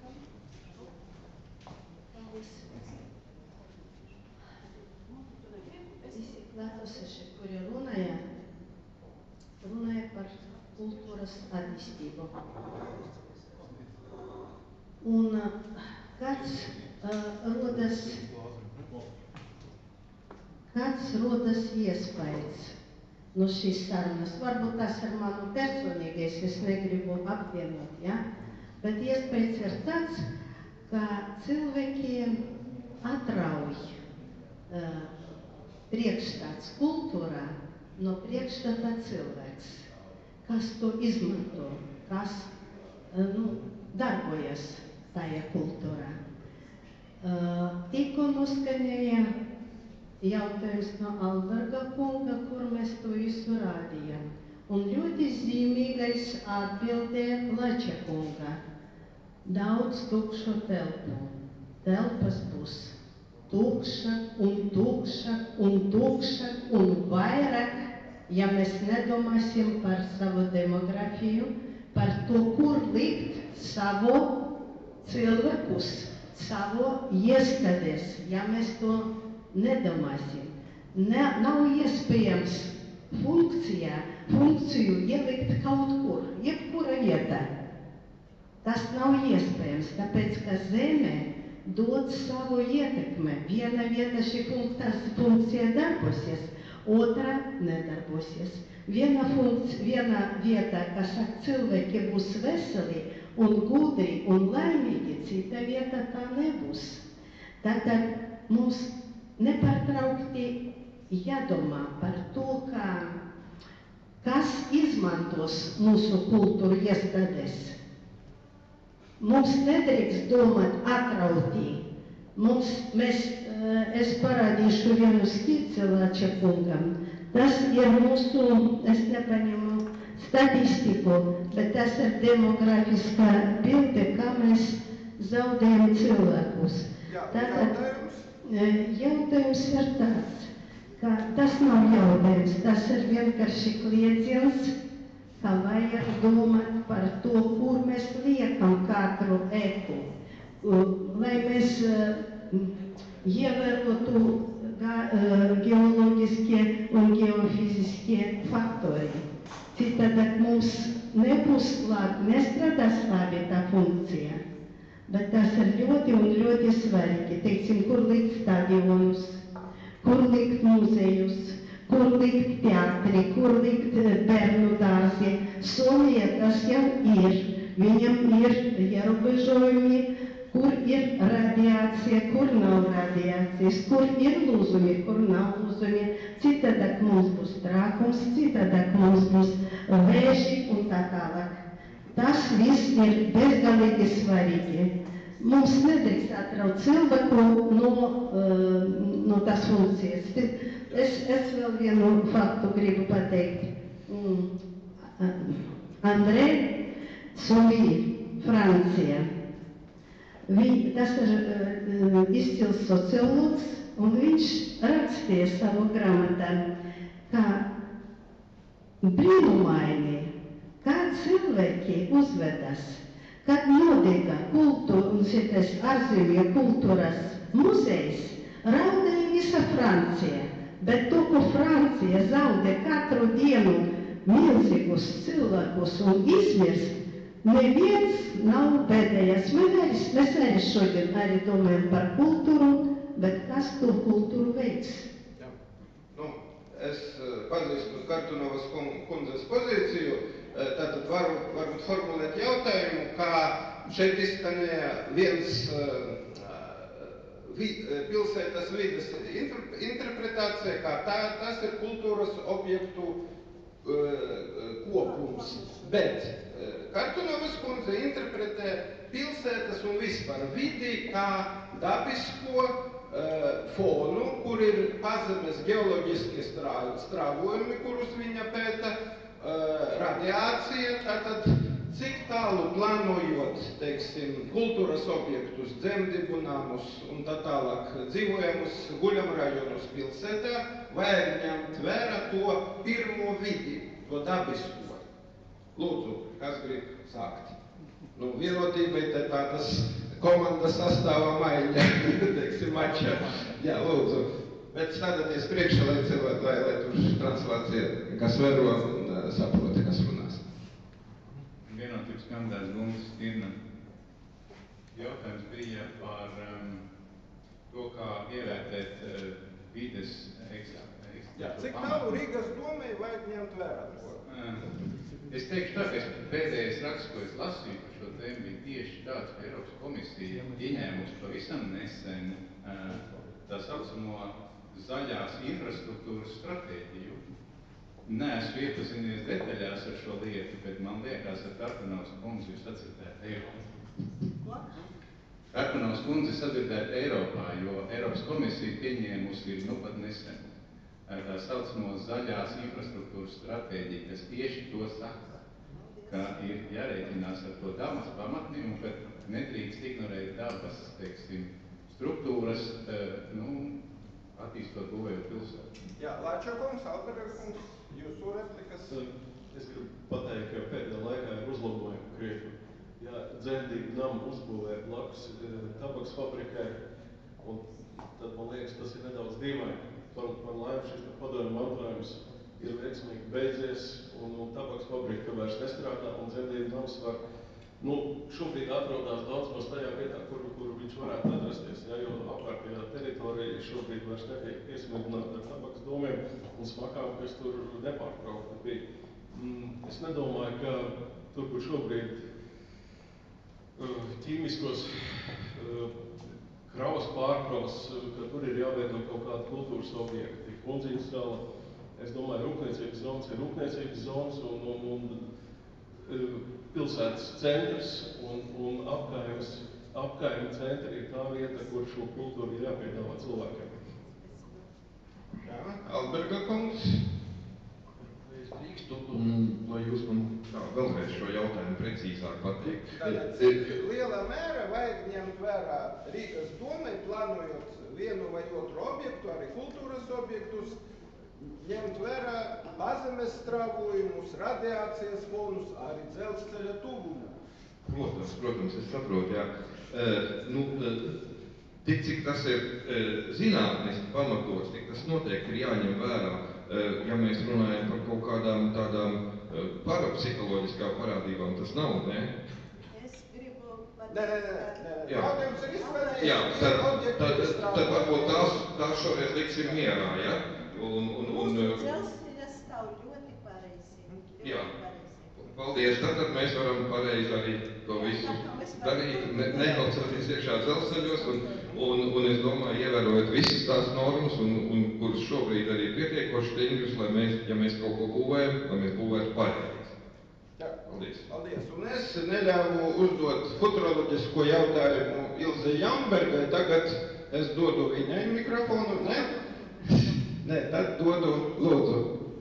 Visi klātesošie, kuri runāja par kultūras attīstību. Un kāds rodas iespējas no šīs sarunas. Varbūt tas ir manu personīgais, es negribu apvienot, ja? Bet iespējas ir tāds, ka cilvēki atrauj priekšstats kultūrā no priekšstata cilvēks, kas to izmanto, kas darbojas tajā kultūrā. Tikko noskanēja jautājums no Alberga kunga, kur mēs to visu rādījām. Un ļoti zīmīgais atbildē Lača kunga. Daudz tukšo telpu. Telpas būs tukša un tukša un tukša un vairāk, ja mēs nedomāsim par savu demografiju, par to, kur likt savu cilvēkus, savu iestādes, ja mēs to nedomāsim. Nav iespējams funkciju ielikt kaut kur, jebkura vietā. Tas nav iespējams, tāpēc, ka Zeme dod savu ietekmi. Viena vieta šī funkcija darbosies, otra nedarbosies. Viena vieta, kas saka, cilvēki būs veseli un gudri un laimīgi, cita vieta tā nebūs. Tātad mums nepārtraukti jādomā par to, kas izmantos mūsu kultūru iestādes. Mums nedrīkst domāt atrautī. Es parādīšu vienu skici Lača kungam. Tas ir mūsu, es nepaņemu statistiku, bet tas ir demografiskā bilde, kā mēs zaudējam cilvēkus. Jautājums ir tāds, ka tas nav jautājums, tas ir vienkārši kliedziens, ka vajag domāt par to, kur mēs liekam katru eku, lai mēs ievērotu geoloģiskie un geofiziskie faktori. Citādāk mums nebūs labi, nestrādās labi tā funkcija, bet tas ir ļoti un ļoti svarīgi. Teiksim, kur likt stadionus, kur likt muzejus, kur likt teatri, kur likt bērnu dārzi. Somija tas jau ir. Viņam ir ierobežojumi, kur ir radiācija, kur nav radiācijas, kur ir lūzumi, kur nav lūzumi. Citādāk mums būs trākums, citādāk mums būs vēži un tā tālāk. Tas viss ir bezgalīgi svarīgi. Mums nedrīkst atraut cilvēku no tās funkcijas. Es vēl vienu faktu gribu pateikt. Andrē Sovī, Francija. Tas ir izcils sociologs, un viņš rakstīja savu grāmatā, ka brīnumaini, kā cilvēki uzvedas, kad notiek kultūra un šitais ārzemju kultūras muzejs, raudēja visa Francija. Bet to, ko Francija zaudē katru dienu milzīgus cilvēkus un izmirst, neviens nav pēdējais. Mēs arī šodien arī domājam par kultūru, bet kas to kultūru veiks? Es pazīstu Kartunovas kundzes pozīciju, tātad varbūt formulēt jautājumu, kā šeit izskanēja pilsētas vides interpretācija, kā tas ir kultūras objektu kopums. Bet Kartunovas kundze interpretē pilsētas un vispār vidi kā dabisko fonu, kur ir pazemes geoloģiskie strāvojumi, kurus viņa pēta, radiācija, tātad cik tālu plānojot, teiksim, kultūras objektus, dzemdību namus un tā tālāk dzīvojamus guļamrajonus pilsētā, vajag ņemt vērā to pirmo vidi, to dabisko. Lūdzu, kas grib sākt? Nu, vienotībai te tādas komandas sastāvā maiņa, teiksim, mačā. Jā, lūdzu. Bet stādāties priekšā, lai cilvēki, lai tur translācija, kas vēro un saproti, kas runās. Vienotības kandidāts Guntis Stirna. Jautājums bija par to, kā ievērtēt vides Jā, cik tālu Rīgas domai vajag ņemt vērā to? Es teikšu tā, ka pēdējais raksts, ko es lasīju par šo tēmu, bija tieši tāds, ka Eiropas komisija ieņēmusi pavisam nesen tā saucamo zaļās infrastruktūras stratēģiju. Neesmu iepazinies detaļās ar šo lietu, bet man liekas, ar Kartunovas kundzi jūs atdzirdēt Eiropā. Kartunovas kundzi sadzirdēt Eiropā, jo Eiropas komisija pieņēmusi nu pat nesen tā saucamo zaļās infrastruktūras stratēģiju, kas tieši to saka, ka ir jārēķinās ar to dabas pamatni un ka nedrīkst ignorēt dabas, teiksim, struktūras, attīstot būvējot pilsētu. Jā, Lāčo kungs, Alberga kungs, jūsu replikas. Es gribu pateikt, ka pēdējā laikā ir uzlabojumi krietni. Ja dzemdību namu uzbūvē blakus tabaks fabrikai, un tad man liekas, tas ir nedaudz dīvaini. Par laimi šis padomju mantojums ir veiksmīgi beidzies, un tabaks fabrika vairs nestrādā, un dzemdību nams var, šobrīd atrodas daudz maz tajā vietā, kur viņš varētu atrasties, jo apkārtējā teritorija šobrīd vairs netiek piesmidināta ar tabaks dūmiem un smakām, kas tur nepārtraukti bija. Es nedomāju, ka tur, kur šobrīd ķīmiskos kravas pārkravas, ka tur ir jāveido kaut kāda kultūras objekti, Kundziņas sala. Es domāju, rūpniecības zonas ir rūpniecības zonas un pilsētas centrs un apkaimi centri ir tā vieta, kur šo kultūru ir jāpiedāvā cilvēkiem. Jā, Alberga kungs. Es drīkstu, vai jūs man vēlreiz šo jautājumu precīzāk pateikt? Cik lielā mērā vajag ņemt vērā Rīgas domai, plānojot vienu vai otru objektu, arī kultūras objektus, ņemt vērā pazemes strāvojumus, radiācijas fonus, arī dzelzceļa tuvumu? Protams, es saprotu, jā. Tik, cik tas ir zinātniski pamatots, tik tas noteikti ir jāņem vērā, ja mēs runājam par kaut kādām tādām parapsiholoģiskām parādībām, tas nav, ne? Es gribu pateikt. Jautājums ir izsvarējis. Jā, tad varbūt tās šoreiz liksim mierā, ja? Mūsu dzelzceļa stāv ļoti pareizi. Jā. Paldies, tad mēs varam pareizi arī to visu darīt, nejaucoties iekšā dzelzceļos un es domāju, ievērojot visas tās normas un kuras šobrīd arī pietiekoši stingras, lai mēs, ja mēs kaut ko būvējam, lai mēs būvētu pareizi. Paldies. Paldies. Un es neļāvu uzdot futuroloģisko jautājumu Ilze Jambergai, tagad es dodu viņai mikrofonu, ne? Nē, tad dodu Lūdzu.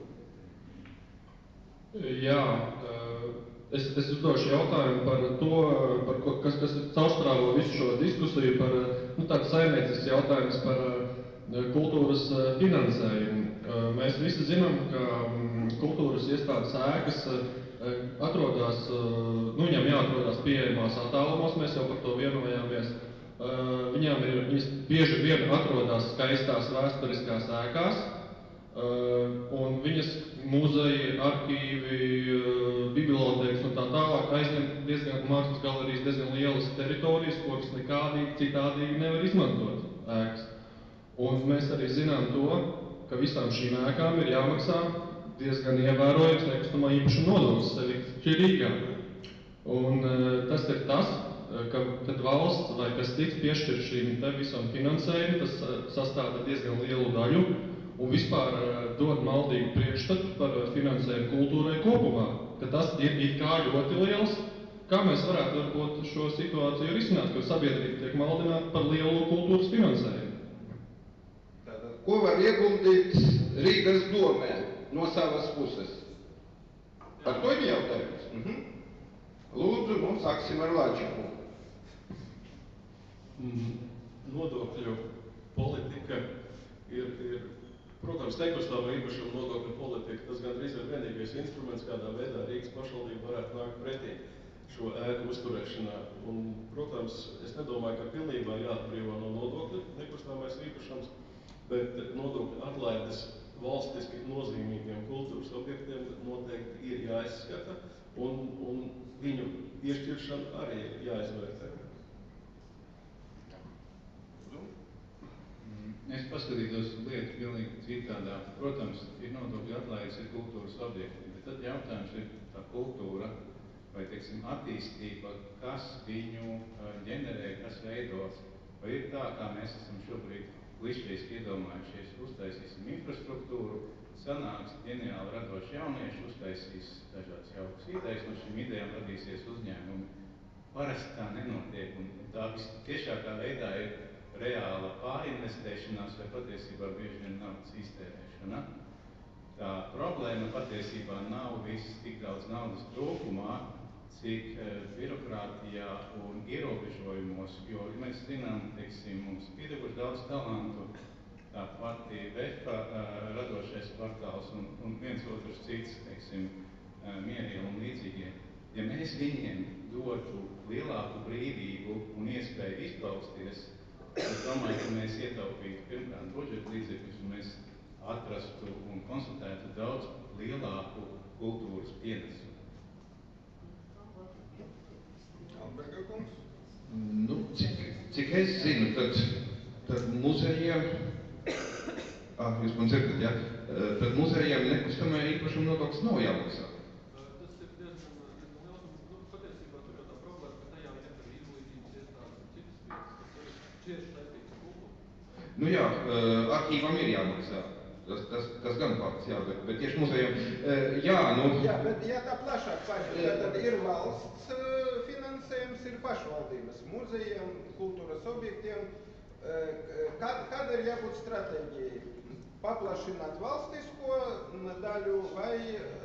Jā, es uzdošu jautājumu par to, kas caurstrāvo visu šo diskusiju par tādu saimniecisks jautājums par kultūras finansējumu. Mēs visi zinām, ka kultūras iestādes ēkas atrodas, viņam jāatrodas pieejamās attālumos, mēs jau par to vienojāmies. Viņas bieži vien atrodas skaistās vēsturiskās ēkās, un viņas muzeji, arhīvi, bibliotēkas un tā tālāk aizņem diezgan mākslas galerijas, diezgan lielas teritorijas, kuras nekādīgi citādīgi nevar izmantot ēkas. Un mēs arī zinām to, ka visām šīm ēkām ir jāmaksā diezgan ievērojams nekustamā īpašuma nodoklis sevišķi Rīgā. Un tas ir tas, ka tad valsts vai kas cits piešķir šīm te visam finansējumu, tas sastāda diezgan lielu daļu un vispār dod maldīgu priekšstatu par finansējumu kultūrai kopumā, ka tas ir it kā ļoti liels. Kā mēs varētu varbūt šo situāciju risināt, ka sabiedrība tiek maldināta par lielu kultūras finansējumu? Tātad, ko var ieguldīt Rīgas domē no savas puses? Par to ir jautājums. Lūdzu, sāksim ar Lāčaku. Nodokļu politika ir, protams, nekustamā īpašuma nodokļu politika. Tas gandrīz ir vienīgais instruments, kādā veidā Rīgas pašvaldība varētu nākt pretī šo ēku uzturēšanā. Un, protams, es nedomāju, ka pilnībā jāatbrīvo no nodokļu nekustamais īpašums, bet nodokļu atlaides valstiski nozīmīgiem kultūras objektiem noteikti ir jāizskata un viņu piešķiršana arī jāizvērtē. Es paskatītos lietu pilnīgi citādā. Protams, ir nodokļu atlaides, ir kultūras objekti, bet tad jautājums ir tā kultūra vai, teiksim, attīstība, kas viņu ģenerē, kas veidos. Vai ir tā, kā mēs esam šobrīd klišejiski iedomājušies, uztaisīsim infrastruktūru, sanāks ģeniāli radoši jaunieši, uztaisīs dažādas jaukas idejas, no šīm idejām radīsies uzņēmumi. Parasti tā nenotiek, un tā vistiešākā veidā ir reāla pārinvestēšanās vai patiesībā bieži vien naudas iztērēšana. Tā problēma patiesībā nav viss tik daudz naudas trūkumā, cik birokrātijā un ierobežojumos, jo mēs zinām, teiksim, mums ir pietiekoši daudz talantu, tā pati VEFA radošais kvartāls un viens otrs cits, teiksim, Mieriela un līdzīgie. Ja mēs viņiem dotu lielāku brīvību un iespēju izpausties, es domāju, ka mēs ietaupītu pirmkārt budžeta līdzekļus un mēs atrastu un konstatētu daudz lielāku kultūras pienesumu. Nu, cik es zinu, tad muzejiem, jūs man dzirdat, ja? Tad muzejiem nekustamajā īpašuma nodoklis nav jāmaksā. Tas ir diezgan liels, patiesībā tur jau tā problēma, ka tajā ir arī izglītības iestādes un citas vietas, kas ir cieši saistītas ar kultūru. Nu jā, arhīvam ir jāmaksā. Tas gan fakts, jā, bet tieši muzejiem, jā, nu... Jā, bet ja tā plašāk paņem, tad ir valsts finansējums, ir pašvaldības muzejiem, kultūras objektiem. Kāda ir jābūt stratēģijai? Paplašināt valstisko daļu vai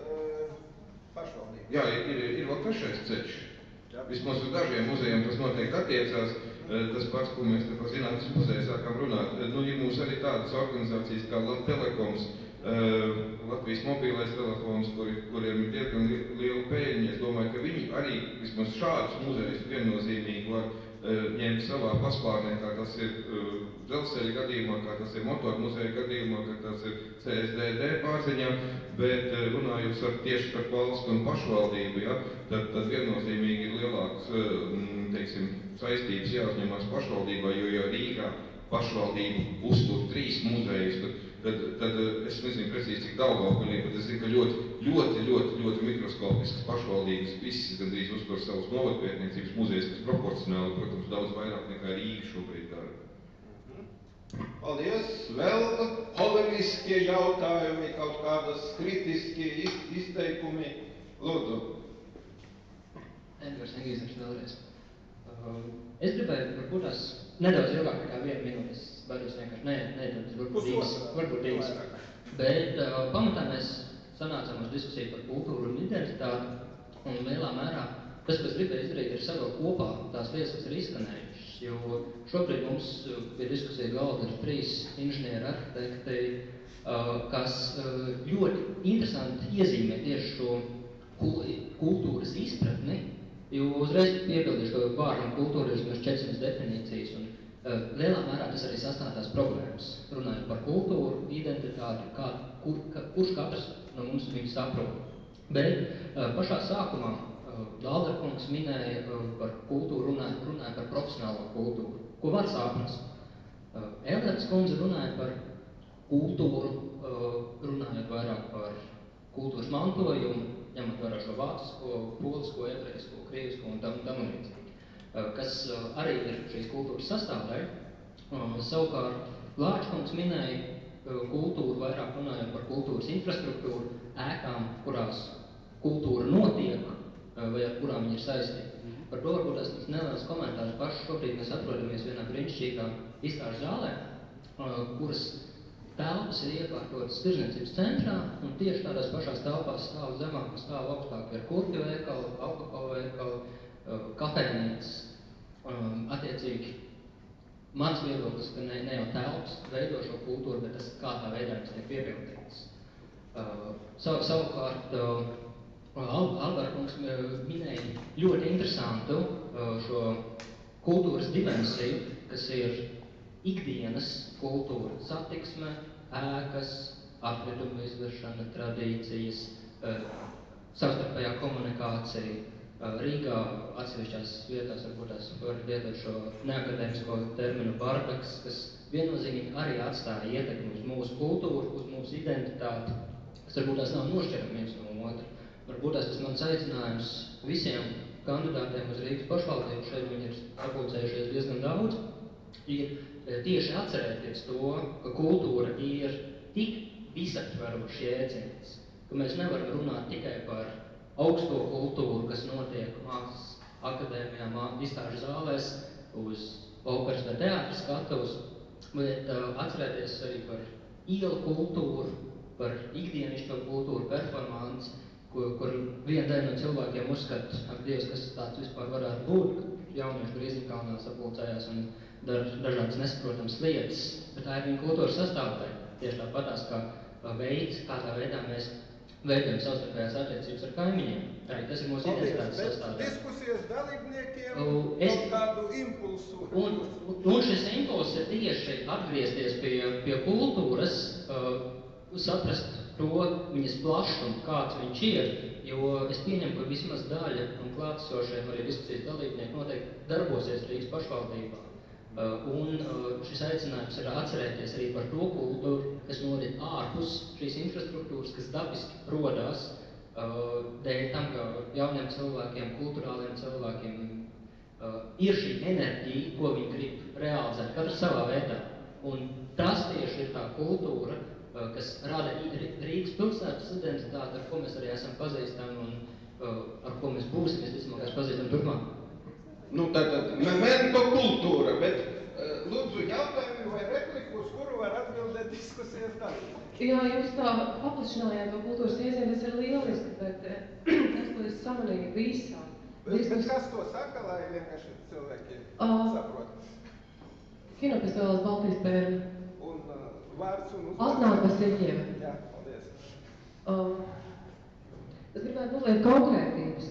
pašvaldību? Jā, ir vēl trešais ceļš. Vismaz uz dažiem muzejiem tas noteikti attiecās. Tas pats, ko mēs te par zinātnes muzeju sākām runāt. Nu, ir mums arī tādas organizācijas kā Telekoms, Latvijas mobilais telefons, kuriem ir diezgan liela peļņa. Es domāju, ka viņi arī vismaz šādus muzejus viennozīmīgi var ņemt savā paspārnē, kā tas ir dzelzceļa gadījumā, kā tas ir motormuzeja gadījumā, kā tas ir CSDD pārziņā, bet runājot tieši par valsts un pašvaldību, ja, tad viennozīmīgi ir lielāks, teiksim, saistības jāuzņemās pašvaldībā, jo Rīgā pašvaldība uztur 3 muzejus, tad es nezinu precīzi, cik Daugavpilī, bet es zinu, ka ļoti mikroskopiskas pašvaldības visas gandrīz uztur savus novadpētniecības muzejus, kas proporcionāli, protams, daudz vairāk nekā Rīga šobrīd dara. Paldies! Vēl polemiskie jautājumi, kaut kādas kritiskie izteikumi. Lūdzu. Edgars Engīzers vēlreiz. Es gribēju varbūt tās nedaudz ilgāk nekā 1 minūti, es varos vienkārši nedaudz, varbūt 2. Bet pamatā mēs sanācām uz diskusiju par kultūru un identitāti, un lielā mērā tas, ko es gribēju izdarīt, ir savilkt kopā tās lietas, kas ir izskanējušas, jo šobrīd mums pie diskusija galda ir 3 inženieri arhitekti, kas ļoti interesanti iezīmē tieši šo kultūras izpratni. Jo uzreiz piebildīšu, ka vārdam kultūra ir vismaz 400 definīcijas, un lielā mērā tas arī sastāv tās problēmas. Runājot par kultūru, identitāti, kurš katrs no mums viņu saprot. Bet pašā sākumā Dalderkungs minēja par kultūru, runāja par profesionālo kultūru. Ko var saprast? Elderts kundze runāja par kultūru, runājot vairāk par kultūras mantojumu, ņemot vērā šo vācisko, polisko, ebrejisko, krievisko un tam līdzīgi. kas arī ir šīs kultūras sastāvdaļa. Savukārt Lāčkungs minēja kultūru, vairāk runājot par kultūras infrastruktūru, ēkām, kurās kultūra notiek vai ar kurām viņi ir saistīti. Par to varbūt tas neliels komentārs paši. Šobrīd mēs atrodamies vienā brīnišķīgā izstāžu zālē, kuras telpas ir iekārtotas tirzniecības centrā, un tieši tādās pašās telpās stāv zemāk un stāv augstāk ir kurpju veikali, alkohola veikali, kafejnīcas. Attiecīgi, mans viedoklis, ka ne jau telpas veido šo kultūru, bet tas kādā veidā tas tiek piepildīts. Savukārt, Alberkungs minēja ļoti interesantu šo kultūras dimensiju, kas ir ikdienas kultūra, satiksme, ēkas, atkritumu izvešana, tradīcijas, savstarpējā komunikācija. Rīgā atsevišķās vietās varbūt tās var lietot šo neakadēmisko terminu bardaks, kas viennozīmīgi arī atstāja ietekmi uz mūsu kultūru, uz mūsu identitāti, kas varbūt tās nav nošķirami viens no otra. Varbūt tas mans aicinājums visiem kandidātiem uz Rīgas pašvaldību, šeit viņi ir sapulcējušies diezgan daudz, ir tieši atcerēties to, ka kultūra ir tik visaptverošs jēdziens, ka mēs nevaram runāt tikai par augsto kultūru, kas notiek mākslas akadēmijā, izstāžu zālēs, uz operas vai teātras skatuves, bet atcerēties arī par ielu kultūru, par ikdienišķo kultūru, performanci, kur viena daļa no cilvēkiem uzskata, ak Dievs, kas tāds vispār varētu būt, ka jaunieši tur Rīznikalnā sapulcējās un dara dažādas nesaprotamas lietas, bet tā ir viņa kultūras sastāvdaļa. Tieši tāpatās kā veids, kādā veidā mēs veidojam savstarpējās attiecības ar kaimiņiem. Arī tas ir mūsu identitātes sastāvdaļa. Diskusijas dalībniekiem kādu impulsu. Un šis impulss ir tieši atgriezties pie kultūras, saprast to viņas plašumu, kāds viņš ir, jo es pieņemu, ka vismaz daļa un klātesošiem arī diskusijas dalībnieki noteikti darbosies Rīgas pašvaldībā. Un šis aicinājums ir atcerēties arī par to kultūru, kas norit ārpus šīs infrastruktūras, kas dabiski rodās dēļ tam, ka jauniem cilvēkiem, kulturāliem cilvēkiem ir šī enerģija, ko viņi grib realizēt, katrs savā veidā. Un tas tieši ir tā kultūra, kas rada Rīgas pilsētas identitāti, ar ko mēs arī esam pazīstami un ar ko mēs būsim, visticamāk, pazīstami turpmāk. Nu, tātad, memento kultūra, bet lūdzu jautājumi vai repliku, uz kuru var atbildēt diskusijas dalībnieki. Jā, jūs tā paplašinājāt to kultūras iezīmi, tas ir lieliski, bet tas, ko es samanīju visā. Bet kas to saka, lai vienkārši cilvēki saprot? Kinofestivāls Baltijas pērle. Un vārds un uzvārds? Atnāk Vasiljieva. Jā, paldies. Es gribētu noliekt konkrētības.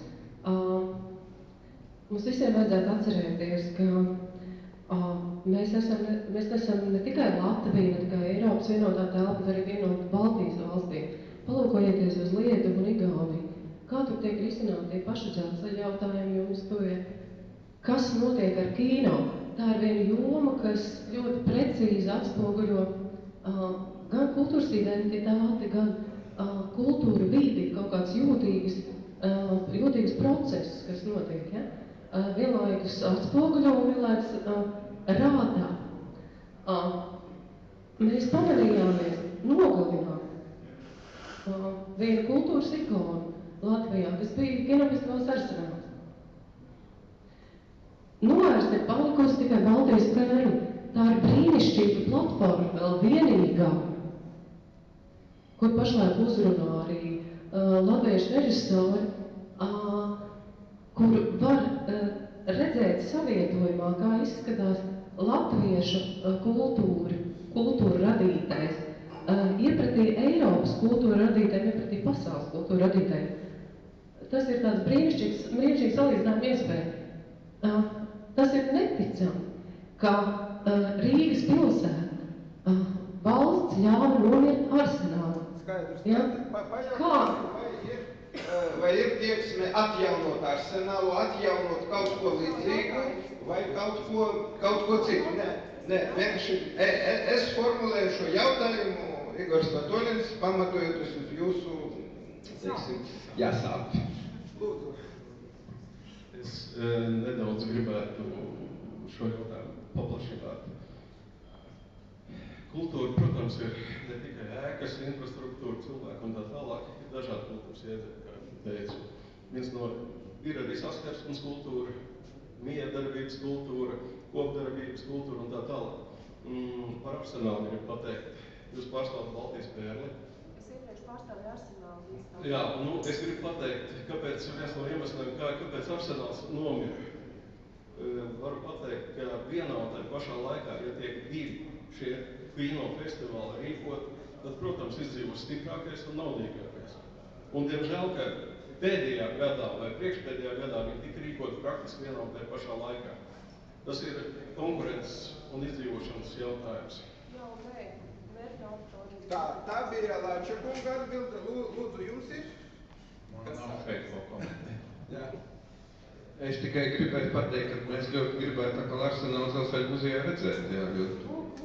Mums visiem vajadzētu atcerēties, ka mēs esam ne tikai Latvija, ne tikai Eiropas vienotā telpa, bet arī vienota Baltijas valstīm. Palūkojieties uz Lietuvu un Igauniju. Kā tur tiek risināti tie paši dzelzceļa jautājumi jums tuvi? Kas notiek ar kino? Tā ir viena joma, kas ļoti precīzi atspoguļo gan kultūras identitāti, gan kultūra vidi, kaut kāds jūtīgs process, kas notiek. Ja? Vienlaikus atspoguļo un vienlaikus rādā. Mēs pamanījāmies nogalināt vienu kultūras ikonu Latvijā, kas bija Kinofestivāls Arsenāls. Novērst ir palikusi tikai Baltijas pērle. Tā ir brīnišķīga platforma, vēl vienīgā, kur pašlaik uzrunā arī latviešu režisori, kur var redzēt savietojumā, kā izskatās latviešu kultūra radītājs, iepratī Eiropas kultūra radītājiem, iepratī pasaules kultūra radītājiem. Tas ir tāds brīnišķīgs salīdzinājuma iespēja. Tas ir neticami, ka Rīgas pilsēta valsts ļāva nomirt Arsenālu. Skaidrs. Ja? Kā? Vai ir tieksme atjaunot Arsenālu, atjaunot kaut ko līdzīgu vai kaut ko citu? Nē, vienkārši es formulēju šo jautājumu, Igors Patolins, pamatojoties uz jūsu, teiksim, jāsāp. Lūdzu. Es nedaudz gribētu šo jautājumu paplašināt. Kultūra, protams, ir ne tikai ēkas, infrastruktūra, cilvēki un tā tālāk, ir dažādi kultūras jēdzieni, kā teicu. Ir arī saskarsmes kultūra, miedarbības kultūra, kopdarbības kultūra un tā tālāk. Par Arsenālu gribu pateikt. Jūs pārstāvat Baltijas pērli. Es iepriekš pārstāvu Arsenālu. Jā, es gribu pateikt, kāpēc viens no iemesliem, kāpēc Arsenāls nomira. Varu pateikt, ka vienā un tajā pašā laikā, ja tiek divi šie kino festivāli rīkot, tad, protams, izdzīvos stiprākais un naudīgākais. Un, diemžēl, ka pēdējā gadā vai priekšpēdējā gadā viņi tika rīkoti praktiski vienā un tajā pašā laikā. Tas ir konkurences un izdzīvošanas jautājums. Jā, un mērķa auditorija. Tā bija Lāča kunga atbilde. Lūdzu, jums ir? Man nav šeit ko komentēt. Jā. Es tikai gribētu pateikt, ka mēs ļoti gribētu atkal Arsenālu Dzelzceļa muzejā redzēt. Jā, ļoti.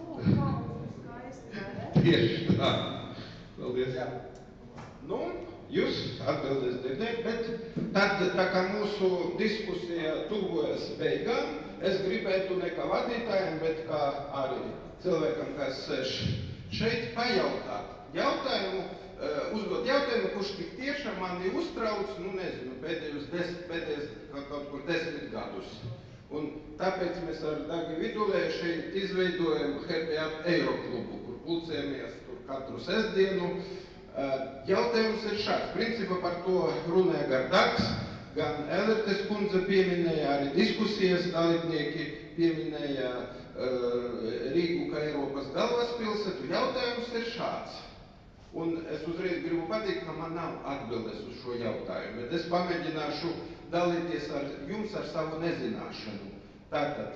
Tieši tā. Paldies. Jā. Nu, jūs atbildes dzirdēt, bet tad, tā kā mūsu diskusija tuvojas beigām, es gribētu ne kā vadītājiem, bet kā arī cilvēkam, kas sēž šeit, pajautāt jautājumu, uzdot jautājumu, kurš tik tiešām mani uztrauc, pēdējos kaut kur 10 gadus. Un tāpēc mēs ar Dagi Vidulēju šeit izveidojam Happy Up Eiroklubu, kur pulcējamies tur katru sestdienu. Jautājums ir šāds. Principā par to runāja gan Dags, gan Elertes kundze pieminēja, arī diskusijas dalībnieki pieminēja Rīgu kā Eiropas galvaspilsētu. Jautājums ir šāds. Un es uzreiz gribu pateikt, ka man nav atbildes uz šo jautājumu, bet es pamēģināšu dalīties ar jums ar savu nezināšanu. Tātad,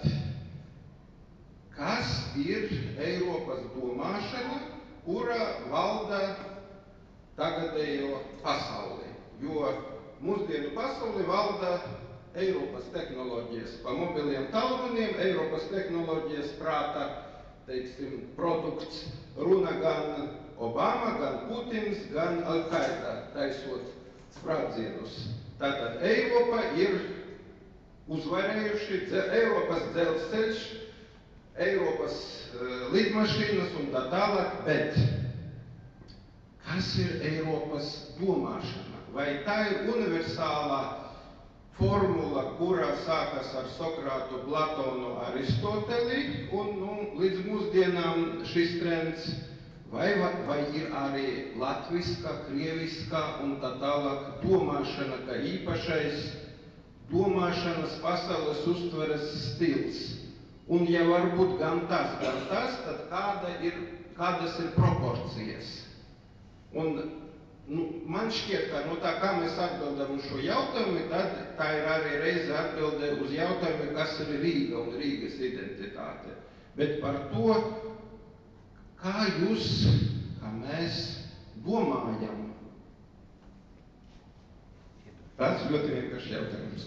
kas ir Eiropas domāšana, kura valda tagadējo pasauli? Jo mūsdienu pasauli valda Eiropas tehnoloģijas pa mobiliem tālruniem, Eiropas tehnoloģijas prāta, teiksim, produkts, runa gan Obama, gan Putins, gan Al-Qaida taisot sprādzienus. Tātad Eiropa ir uzvarējuši Eiropas dzelzceļš, Eiropas lidmašīnas un tā tālāk, bet kas ir Eiropas domāšana? Vai tā ir universālā formula, kurā sākas ar Sokrātu, Platonu, Aristoteli, un līdz mūsdienām šis trends, vai ir arī latviska, krieviska un tā tālāk domāšana, kā īpašais domāšanas pasaules uztveres stils. Un ja varbūt gan tas, tad kādas ir proporcijas? Un man šķiet, ka tā kā mēs atbildam uz šo jautājumu, tad tā ir arī reize atbilde uz jautājumu, kas ir Rīga un Rīgas identitāte. Bet par to, kā jūs, kā mēs domājam? Tas ļoti vienkārši jautājums.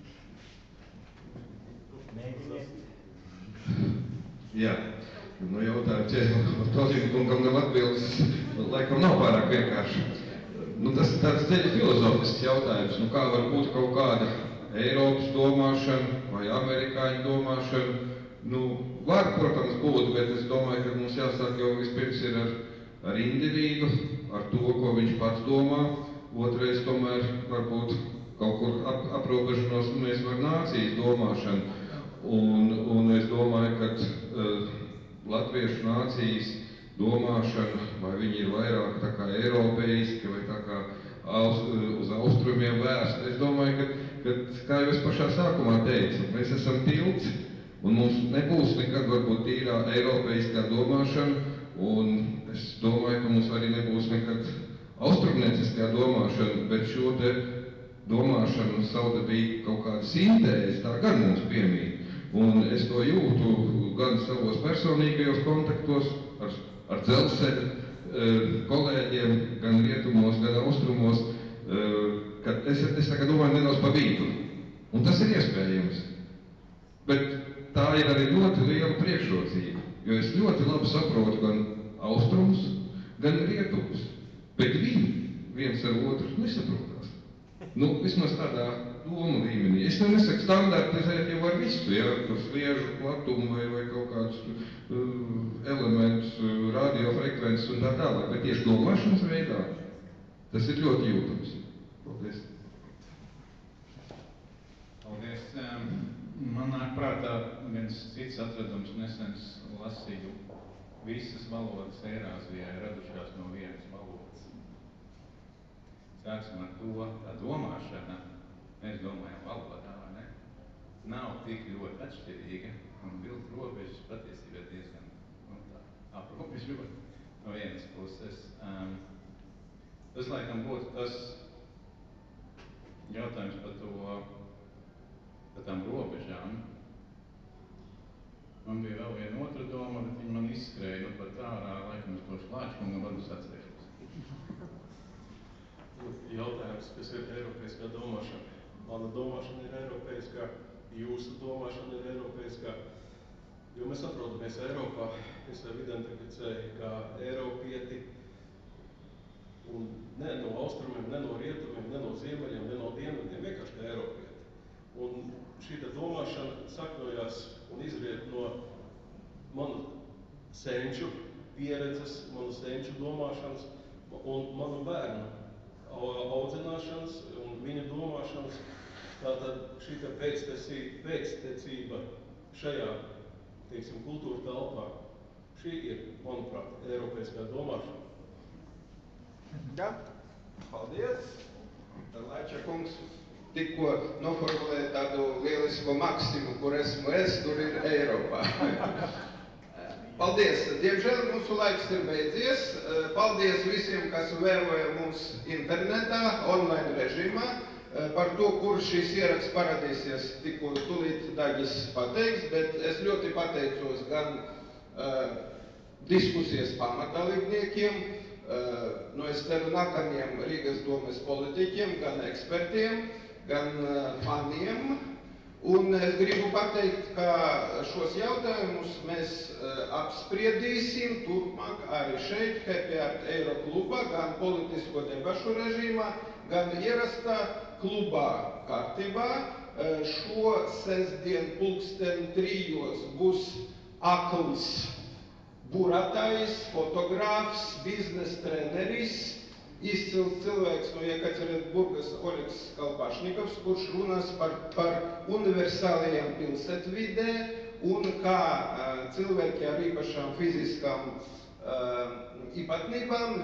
Jā, jautājumu ķēmu Tozinu kungam nav atbildes, laikam nav pārāk vienkārši. Tas tāds ceļa filozofisks jautājums, kā var būt kaut kāda Eiropas domāšana vai amerikāņu domāšana. Var, protams, būt, bet es domāju, ka mums jāsāk jau vispirms ir ar individu, ar to, ko viņš pats domā. Otrais tomēr varbūt kaut kur aprobežanos mēs var nācijas domāšanu. Un es domāju, ka latviešu nācijas domāšana, vai viņi ir vairāk tā kā eiropeiski, vai tā kā uz austrumiem vērsta. Es domāju, ka kā jau es pašā sākumā teicu, mēs esam tilts, un mums nebūs nekad varbūt tīrā eiropeiskā domāšana, un es domāju, ka mums arī nebūs nekad austrumnieciskā domāšana, bet šo te domāšanu savdabīgi kaut kāda sintēze, tā gan mums piemīt. Un es to jūtu gan savos personīgajos kontaktos ar dzelzceļa kolēģiem, gan rietumos, gan austrumos, ka es tagad domāju nedaudz pa vidu. Un tas ir iespējams. Bet tā ir arī ļoti liela priekšrocība, jo es ļoti labi saprotu gan austrumus, gan rietumus, bet viņi viens ar otru nesaprotās. Vismaz tādā domu līmenī. Es nesaku standartizēt jau ar visu, ja, par sliežu platumu vai kaut kādus elementus, radiofrekvences un tā tālāk, bet tieši domāšanas veidā tas ir ļoti jūtams. Paldies. Paldies. Man nāk prātā viens cits atradums, nesens lasīju. Visas valodas Eirāzijā ir radušās no vienas valodas. Sāksim ar to, tā domāšana, mēs domājam valodā, vai ne? Nav tik ļoti atšķirīga, un vilkt robežas patiesībā ir diezgan, aprobežot no vienas puses. Tas laikam būtu tas jautājums par tām robežām. Man bija vēl viena otra doma, bet viņa man izskrēja, nu pat ārā, laikam uz to Šlāčkunga varbūt atcerēšos. Jautājums, kas ir eiropeiskā domāšana. Mana domāšana ir eiropeiskā, jūsu domāšana ir eiropeiskā. Jo mēs atrodamies Eiropā, es sev identificēju kā eiropieti, un ne no austrumiem, ne no rietumiem, ne no ziemeļiem, ne no dienvidiem, vienkārši kā eiropieti. Un šīta domāšana sakņojās un izriet no manu senču pieredzes, manu senču domāšanas un manu bērnu audzināšanas un viņa domāšanas. Tātad šīta pēctecība šajā, teiksim, kultūra telpā, šī ir, manuprāt, eiropeiskā domāšana. Jā, paldies. Laiča kungs tikko noformulēja tādu lielisku maksimu, kur esmu es, tur ir Eiropā. Paldies! Diemžēl mūsu laiks ir beidzies. Paldies visiem, kas vēroja mūs internetā, online režīmā. Par to, kur šis ieraksts parādīsies, tikko tūlīt Dagis pateiks, bet es ļoti pateicos gan diskusijas pamatdalībniekiem, es ceru nākamajiem Rīgas domes politiķiem, gan ekspertiem, gan faniem. Un es gribu pateikt, ka šos jautājumus mēs apspriedīsim turpmāk arī šeit, Happy Art Eiro klubā, gan politisko debašu režīmā, gan ierastā klubā kārtībā. Šo sestdien 3:00 būs akls būratājs, fotogrāfs, biznesa treneris, izcils cilvēks no Jekaterienburgas Oļegs Kalpašnikovs, kurš runās par universālajām pilsētvidē un kā cilvēki ar īpašām fiziskām īpatnībām,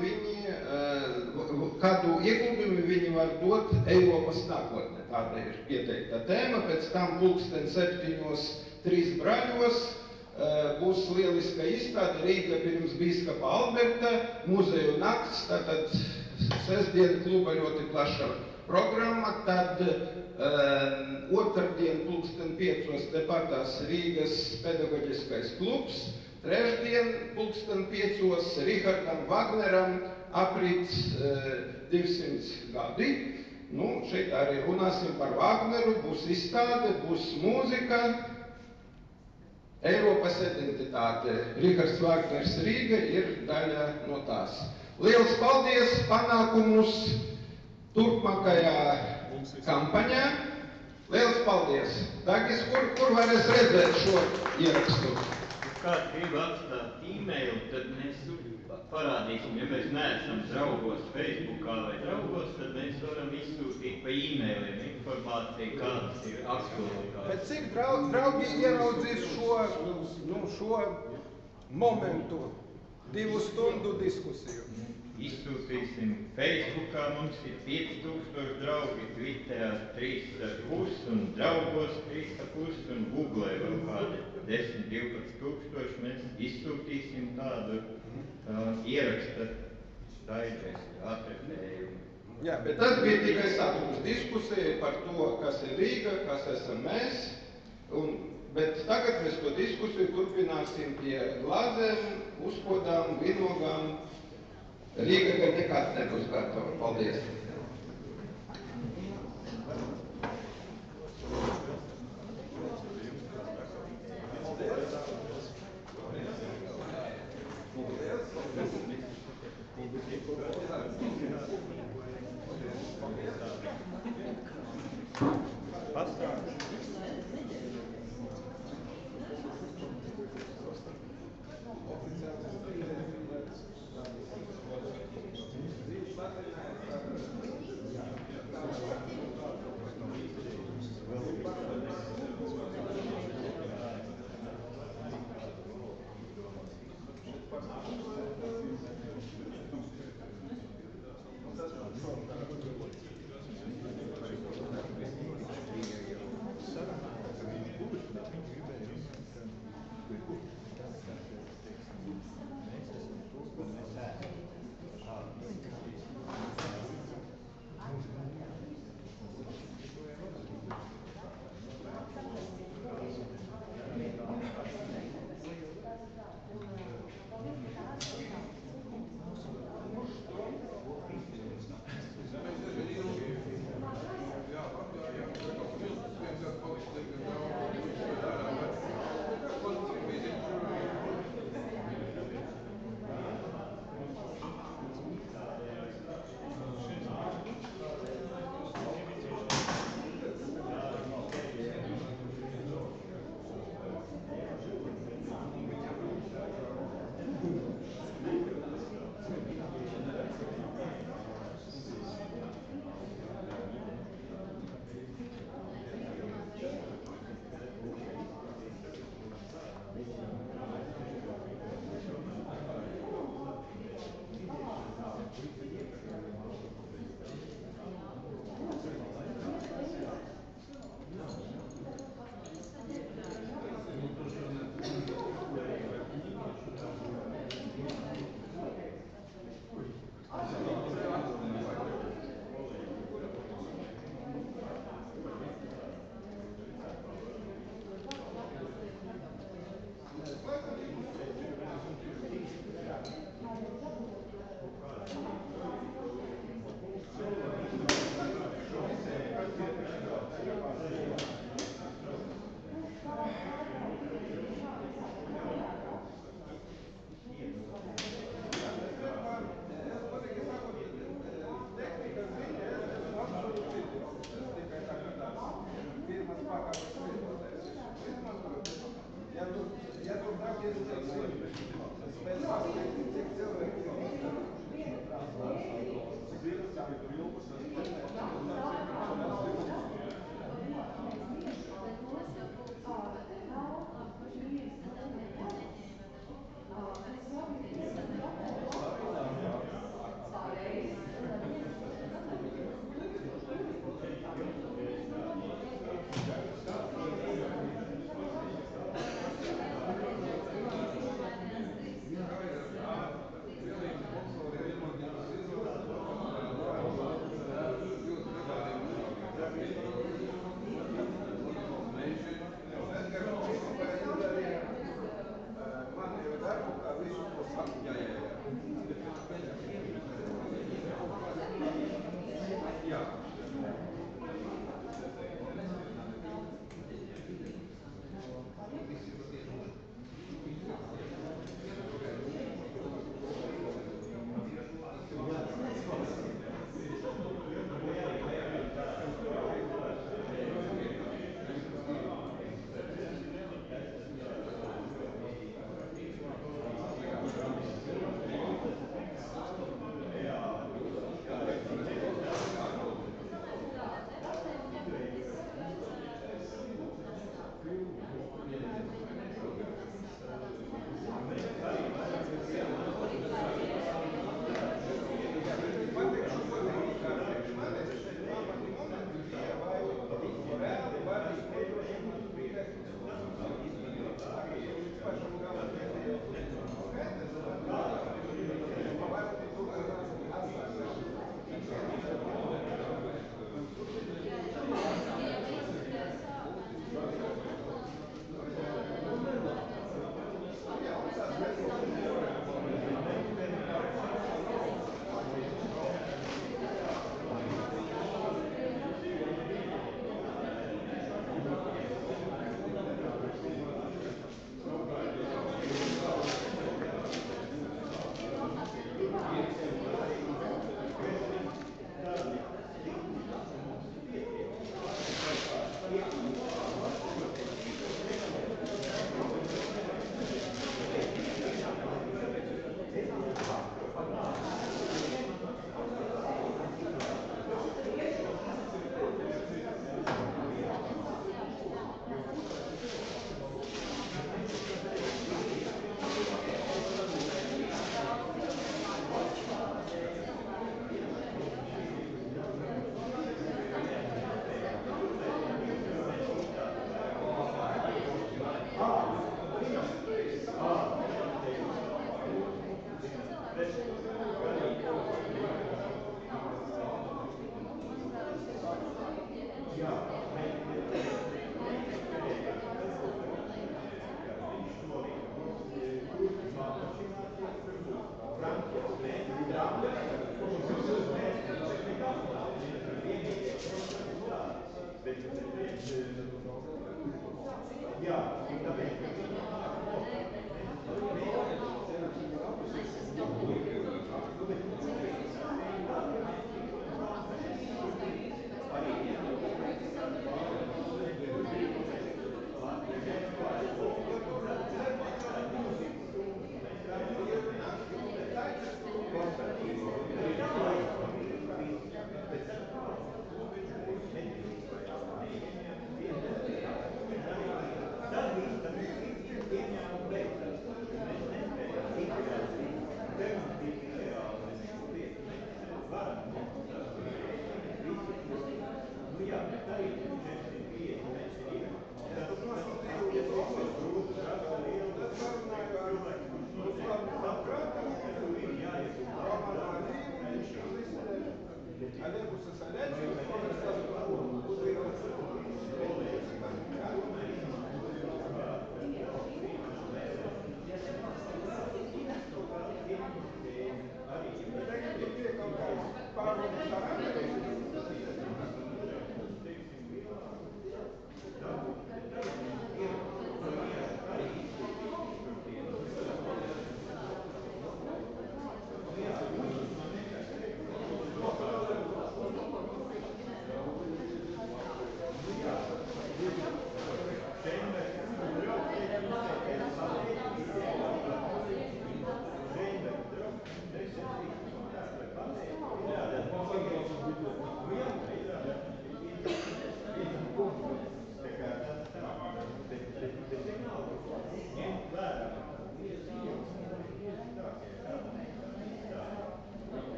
kādu ieguldījumu viņi var dot Eiropas nākotnē. Tāda ir pieteikta tēma, pēc tam 7:00 3 brāļos būs lieliska izstāde Rīga pirms bīskapa Alberta, muzeju nakts, tātad sestdien kluba ļoti plaša programma, tad otrdien 5:00 tepat Rīgas pedagoģiskais klubs, trešdien 5:00 Richardam Wagneram aprit 200 gadi. Šeit arī runāsim par Wagneru, būs izstāde, būs mūzika, Eiropas identitāte. Rihards Wagners Rīga ir daļa no tās. Liels paldies, panākumus turpmākajā kampaņā. Liels paldies. Dagis, kur varēs redzēt šo ierakstu? Kāds grib atstāt e-mailu, tad mēs parādīsim, ja mēs neesam draugos Facebookā vai draugos, tad mēs varam izsūtīt pa e-mailiem informāciju, kādas ir aktualitātes. Bet cik draugi ieraudzīs šo momentu, 2 stundu diskusiju? Izsūtīsim Facebookā, mums ir 5000 draugi, Twitterā 3,5 un draugos 3,5 un Googlē vēl kādi 10-12 tūkstoši. Mēs izsūtīsim tādu ieraksta daļreizi atredzējumu. Jā, bet tas bija tikai sākums diskusija par to, kas ir Rīga, kas esam mēs. Bet tagad mēs to diskusiju turpināsim pie glāzēm, uzkodām, vinogām. Rīga gan nekāds nebūs gatava. Paldies! Thank you.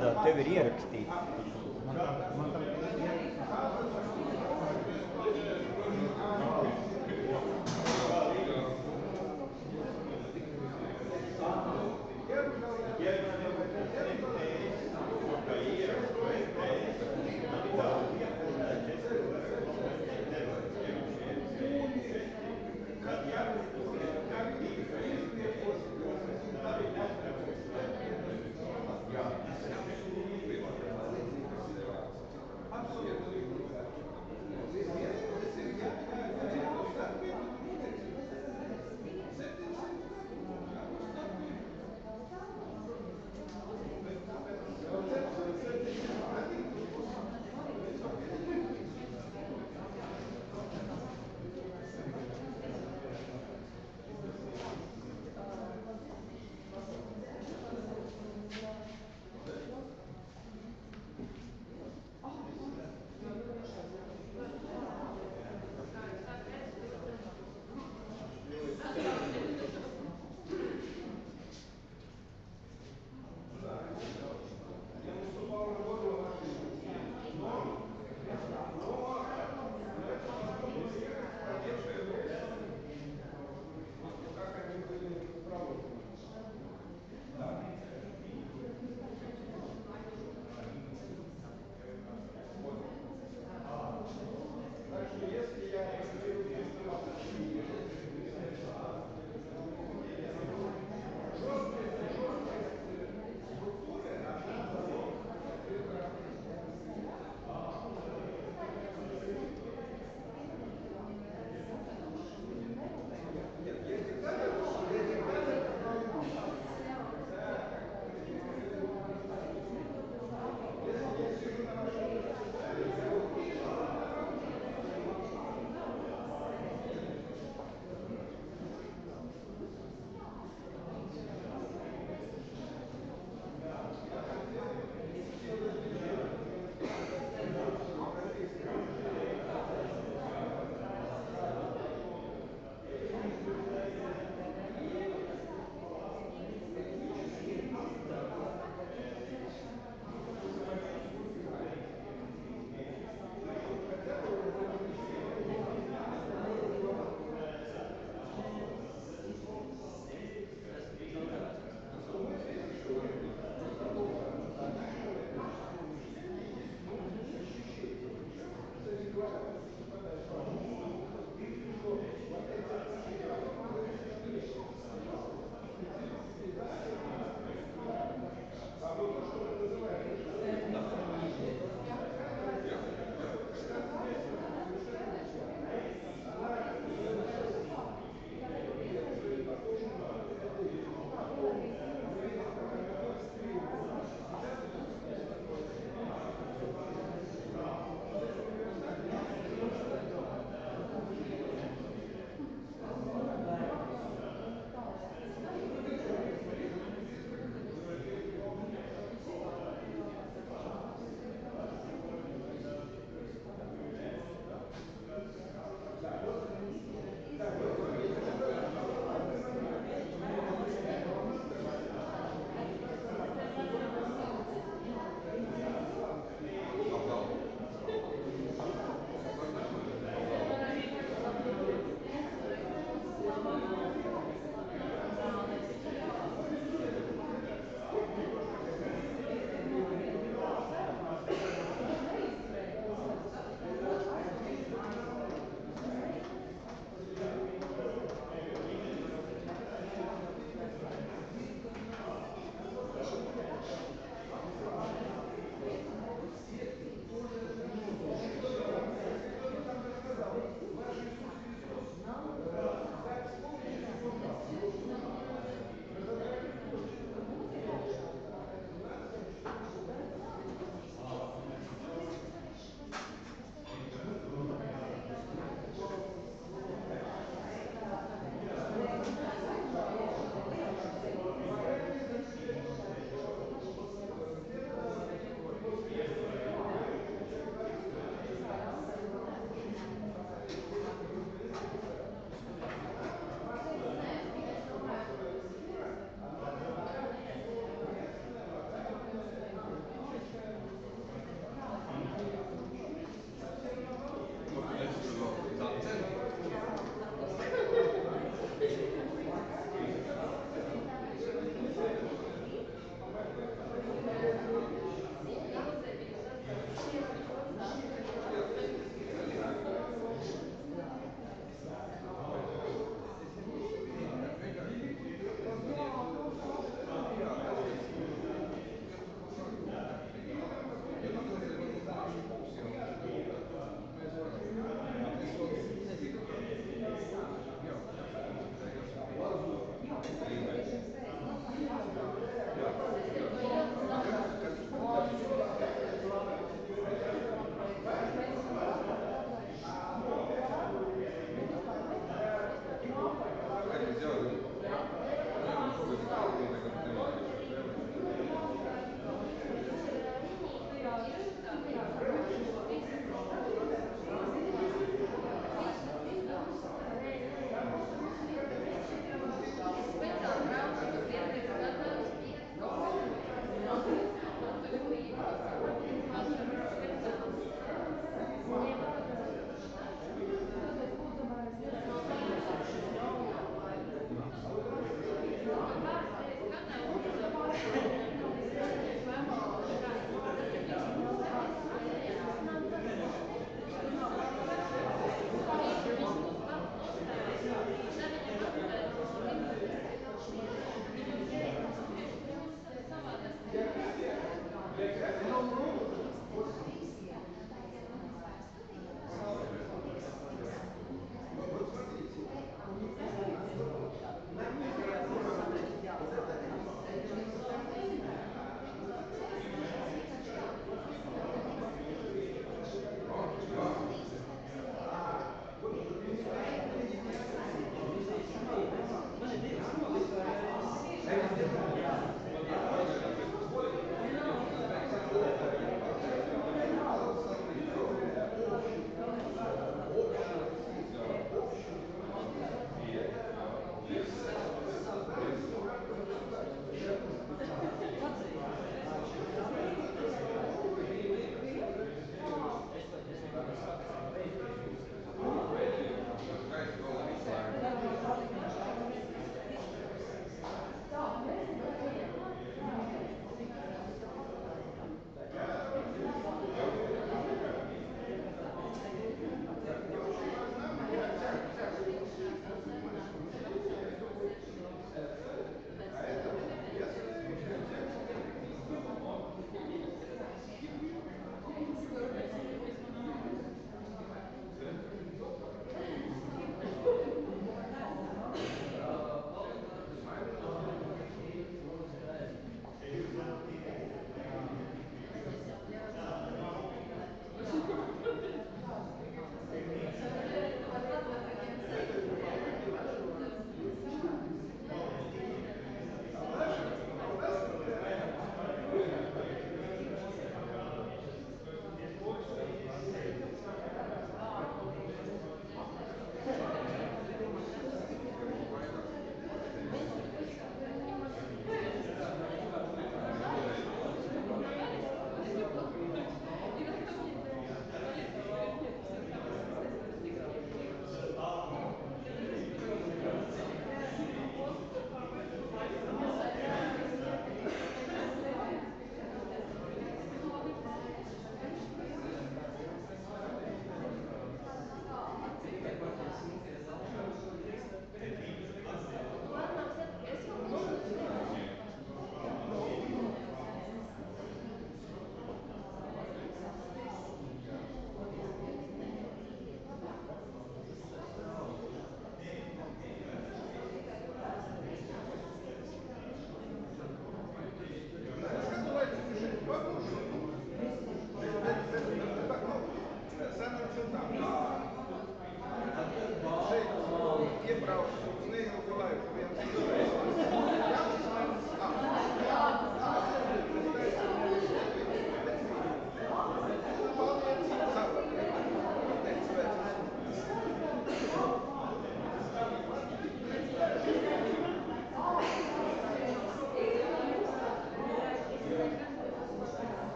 strādāt, tev ir ierakstīts.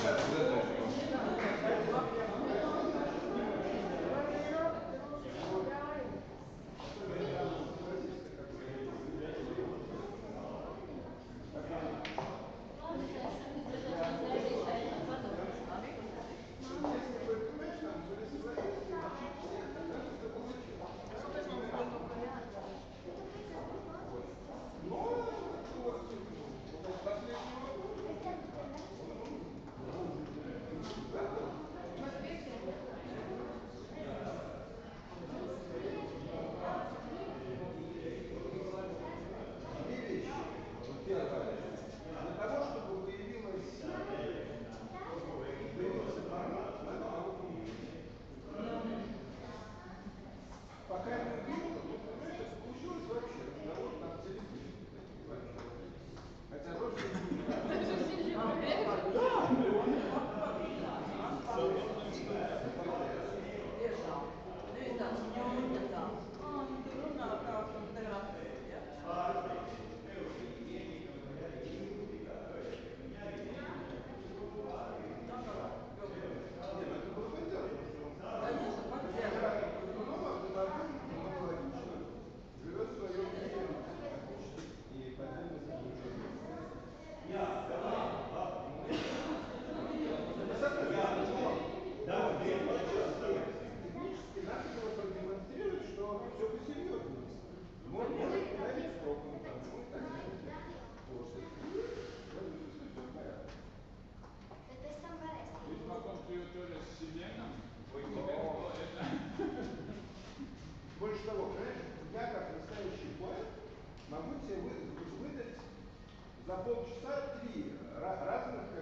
Paldies!